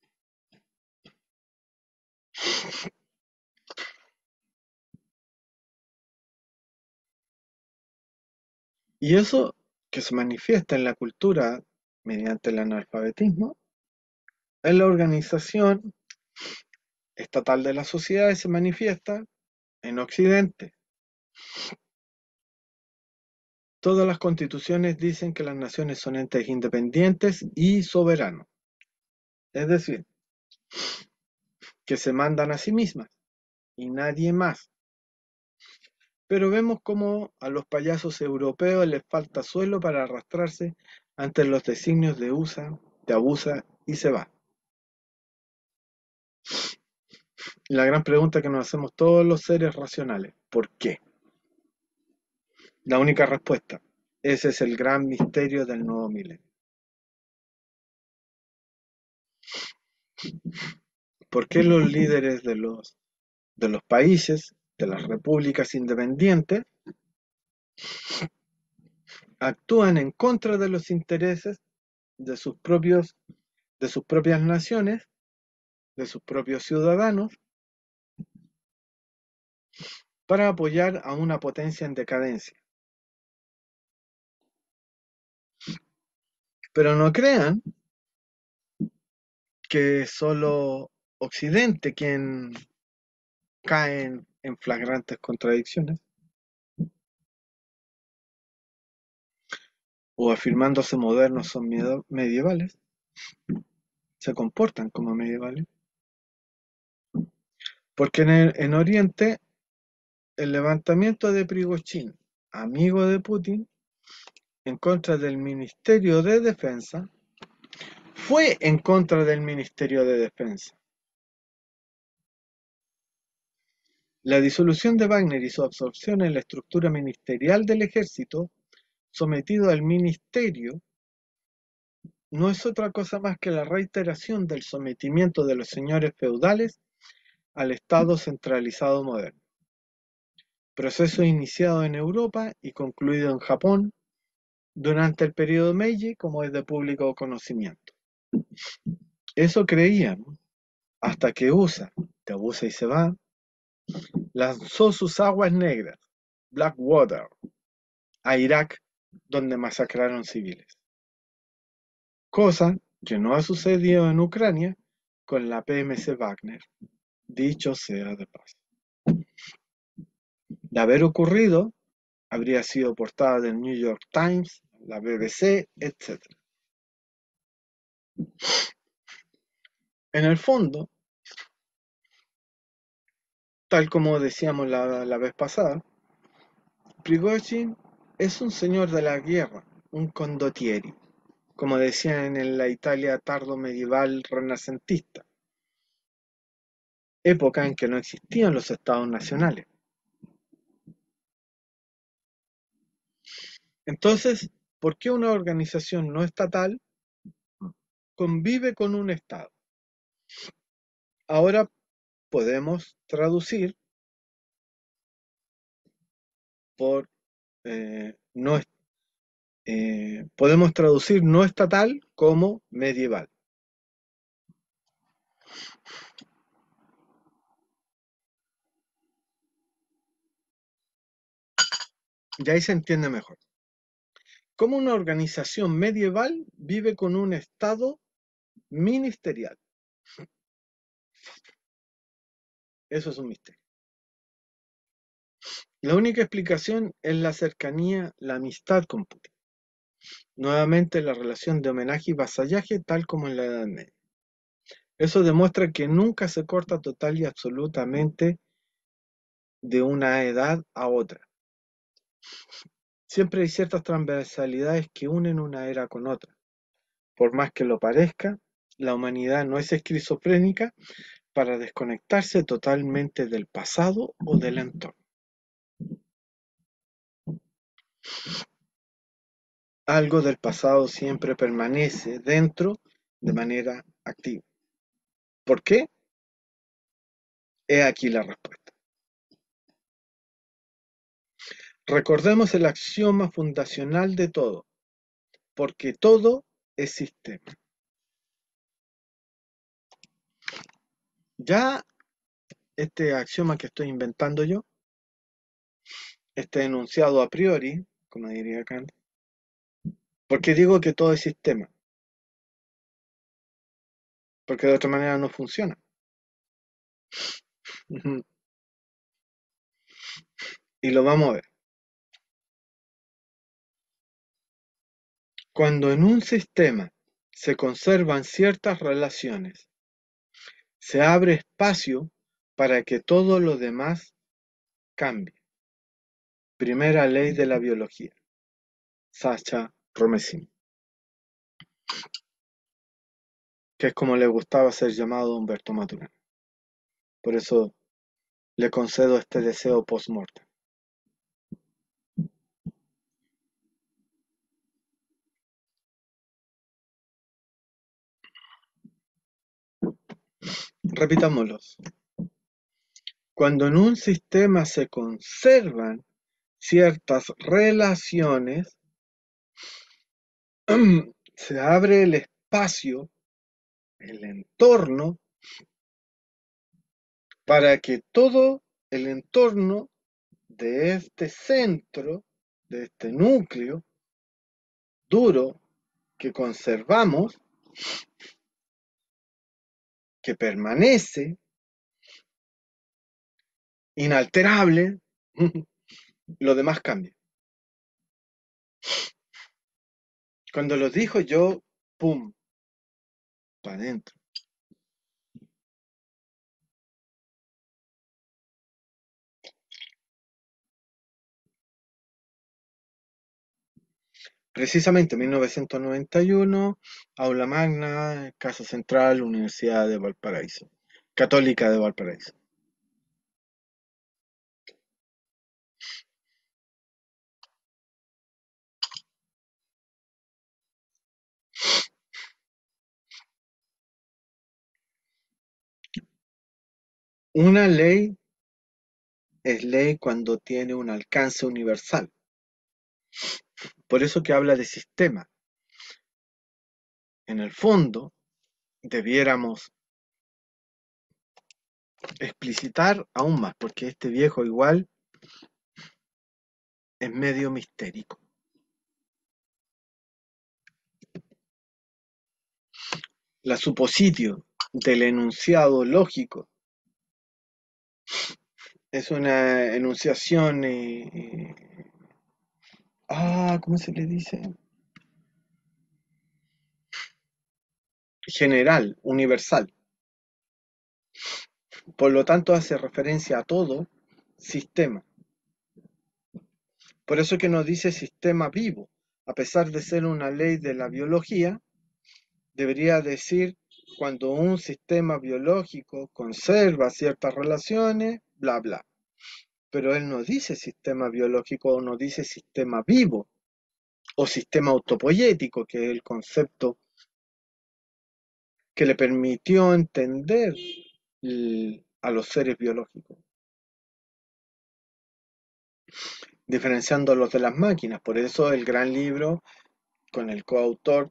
Y eso que se manifiesta en la cultura mediante el analfabetismo, en la organización estatal de las sociedades se manifiesta en Occidente. Todas las constituciones dicen que las naciones son entes independientes y soberanos, es decir, que se mandan a sí mismas y nadie más. Pero vemos cómo a los payasos europeos les falta suelo para arrastrarse ante los designios de usa, de abusa y se va. La gran pregunta que nos hacemos todos los seres racionales, ¿por qué? La única respuesta, ese es el gran misterio del nuevo milenio. ¿Por qué los líderes de los de los países, de las repúblicas independientes, actúan en contra de los intereses de sus propios, de sus propias naciones, de sus propios ciudadanos, para apoyar a una potencia en decadencia. Pero no crean que es solo Occidente quien cae en, en flagrantes contradicciones, o afirmándose modernos son medievales, se comportan como medievales, porque en, el, en Oriente el levantamiento de Prigozhin, amigo de Putin, en contra del Ministerio de Defensa, fue en contra del Ministerio de Defensa. La disolución de Wagner y su absorción en la estructura ministerial del ejército, sometido al ministerio, no es otra cosa más que la reiteración del sometimiento de los señores feudales al Estado centralizado moderno. Proceso iniciado en Europa y concluido en Japón durante el periodo Meiji, como es de público conocimiento. Eso creían, hasta que U S A, de U S A y se va, lanzó sus aguas negras, Blackwater, a Irak, donde masacraron civiles. Cosa que no ha sucedido en Ucrania con la P M C Wagner, dicho sea de paso. De haber ocurrido, habría sido portada del New York Times, la B B C, etcétera. En el fondo, tal como decíamos la, la vez pasada, Prigozhin es un señor de la guerra, un condottieri, como decían en la Italia tardo medieval renacentista, época en que no existían los estados nacionales. Entonces, ¿por qué una organización no estatal convive con un estado? Ahora podemos traducir por eh, no eh, podemos traducir no estatal como medieval. Y ahí se entiende mejor. ¿Cómo una organización medieval vive con un estado ministerial? Eso es un misterio. La única explicación es la cercanía, la amistad con Putin. Nuevamente la relación de homenaje y vasallaje tal como en la Edad Media. Eso demuestra que nunca se corta total y absolutamente de una edad a otra. Siempre hay ciertas transversalidades que unen una era con otra. Por más que lo parezca, la humanidad no es esquizofrénica para desconectarse totalmente del pasado o del entorno. Algo del pasado siempre permanece dentro de manera activa. ¿Por qué? He aquí la respuesta. Recordemos el axioma fundacional de todo, porque todo es sistema. Ya este axioma que estoy inventando yo, este enunciado a priori, como diría Kant, ¿por qué digo que todo es sistema? Porque de otra manera no funciona. Y lo vamos a ver. Cuando en un sistema se conservan ciertas relaciones, se abre espacio para que todo lo demás cambie. Primera ley de la biología. Sacha Romesin. Que es como le gustaba ser llamado Humberto Maturana. Por eso le concedo este deseo post-mortem. Repitámoslos. Cuando en un sistema se conservan ciertas relaciones, se abre el espacio, el entorno, para que todo el entorno de este centro, de este núcleo duro que conservamos, que permanece inalterable, lo demás cambia. Cuando lo dijo yo, pum, para adentro. Precisamente mil novecientos noventa y uno, Aula Magna, Casa Central, Universidad de Valparaíso, Católica de Valparaíso. Una ley es ley cuando tiene un alcance universal. Por eso que habla de sistema. En el fondo, debiéramos explicitar aún más, porque este viejo igual es medio mistérico. La supositio del enunciado lógico es una enunciación, eh, eh, ah, ¿cómo se le dice? General, universal. Por lo tanto, hace referencia a todo sistema. Por eso que nos dice sistema vivo. A pesar de ser una ley de la biología, debería decir cuando un sistema biológico conserva ciertas relaciones, bla, bla. Pero él no dice sistema biológico, no dice sistema vivo o sistema autopoyético, que es el concepto que le permitió entender a los seres biológicos, diferenciándolos de las máquinas. Por eso el gran libro con el coautor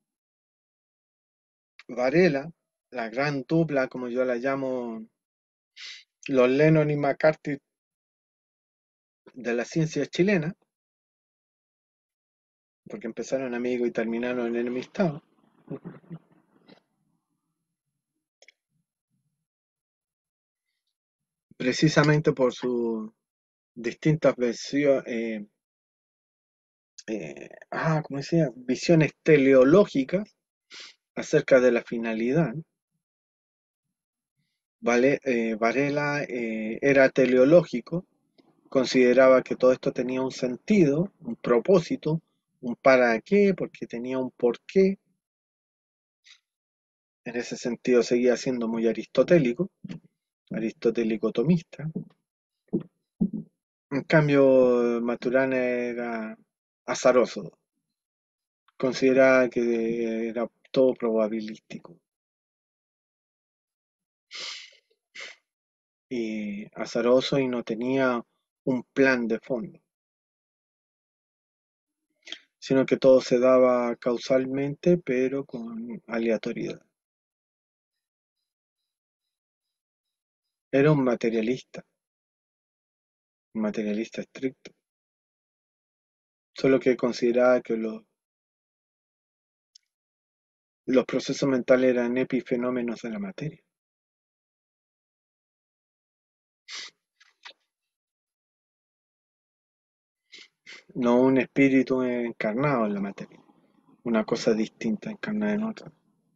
Varela, la gran dupla, como yo la llamo, los Lennon y McCarthy de la ciencia chilena, porque empezaron amigos y terminaron enemistados. Precisamente por sus distintas versiones, eh, eh, ah, ¿cómo decía? Visiones teleológicas acerca de la finalidad. Vale, eh, Varela eh, era teleológico, consideraba que todo esto tenía un sentido, un propósito, un para qué, porque tenía un porqué. En ese sentido seguía siendo muy aristotélico, aristotélico tomista. En cambio, Maturana era azaroso, consideraba que era todo probabilístico. Y azaroso y no tenía un plan de fondo, sino que todo se daba causalmente, pero con aleatoriedad. Era un materialista, un materialista estricto, solo que consideraba que los, los procesos mentales eran epifenómenos de la materia. No un espíritu encarnado en la materia, una cosa distinta encarnada en otra.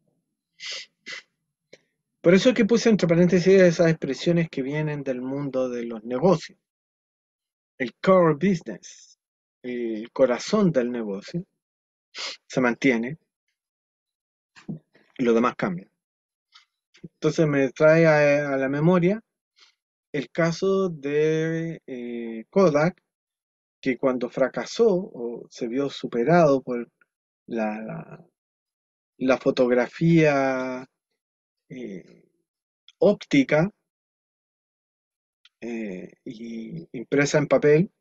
Por eso es que puse entre paréntesis esas expresiones que vienen del mundo de los negocios. El core business, el corazón del negocio, se mantiene y lo demás cambia. Entonces me trae a, a la memoria el caso de eh, Kodak, que cuando fracasó o se vio superado por la, la, la fotografía eh, óptica, eh, y impresa en papel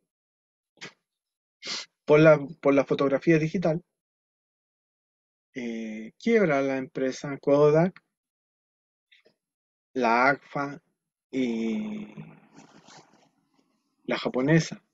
por la, por la fotografía digital. Eh, quiebra la empresa Kodak, la Agfa y la japonesa.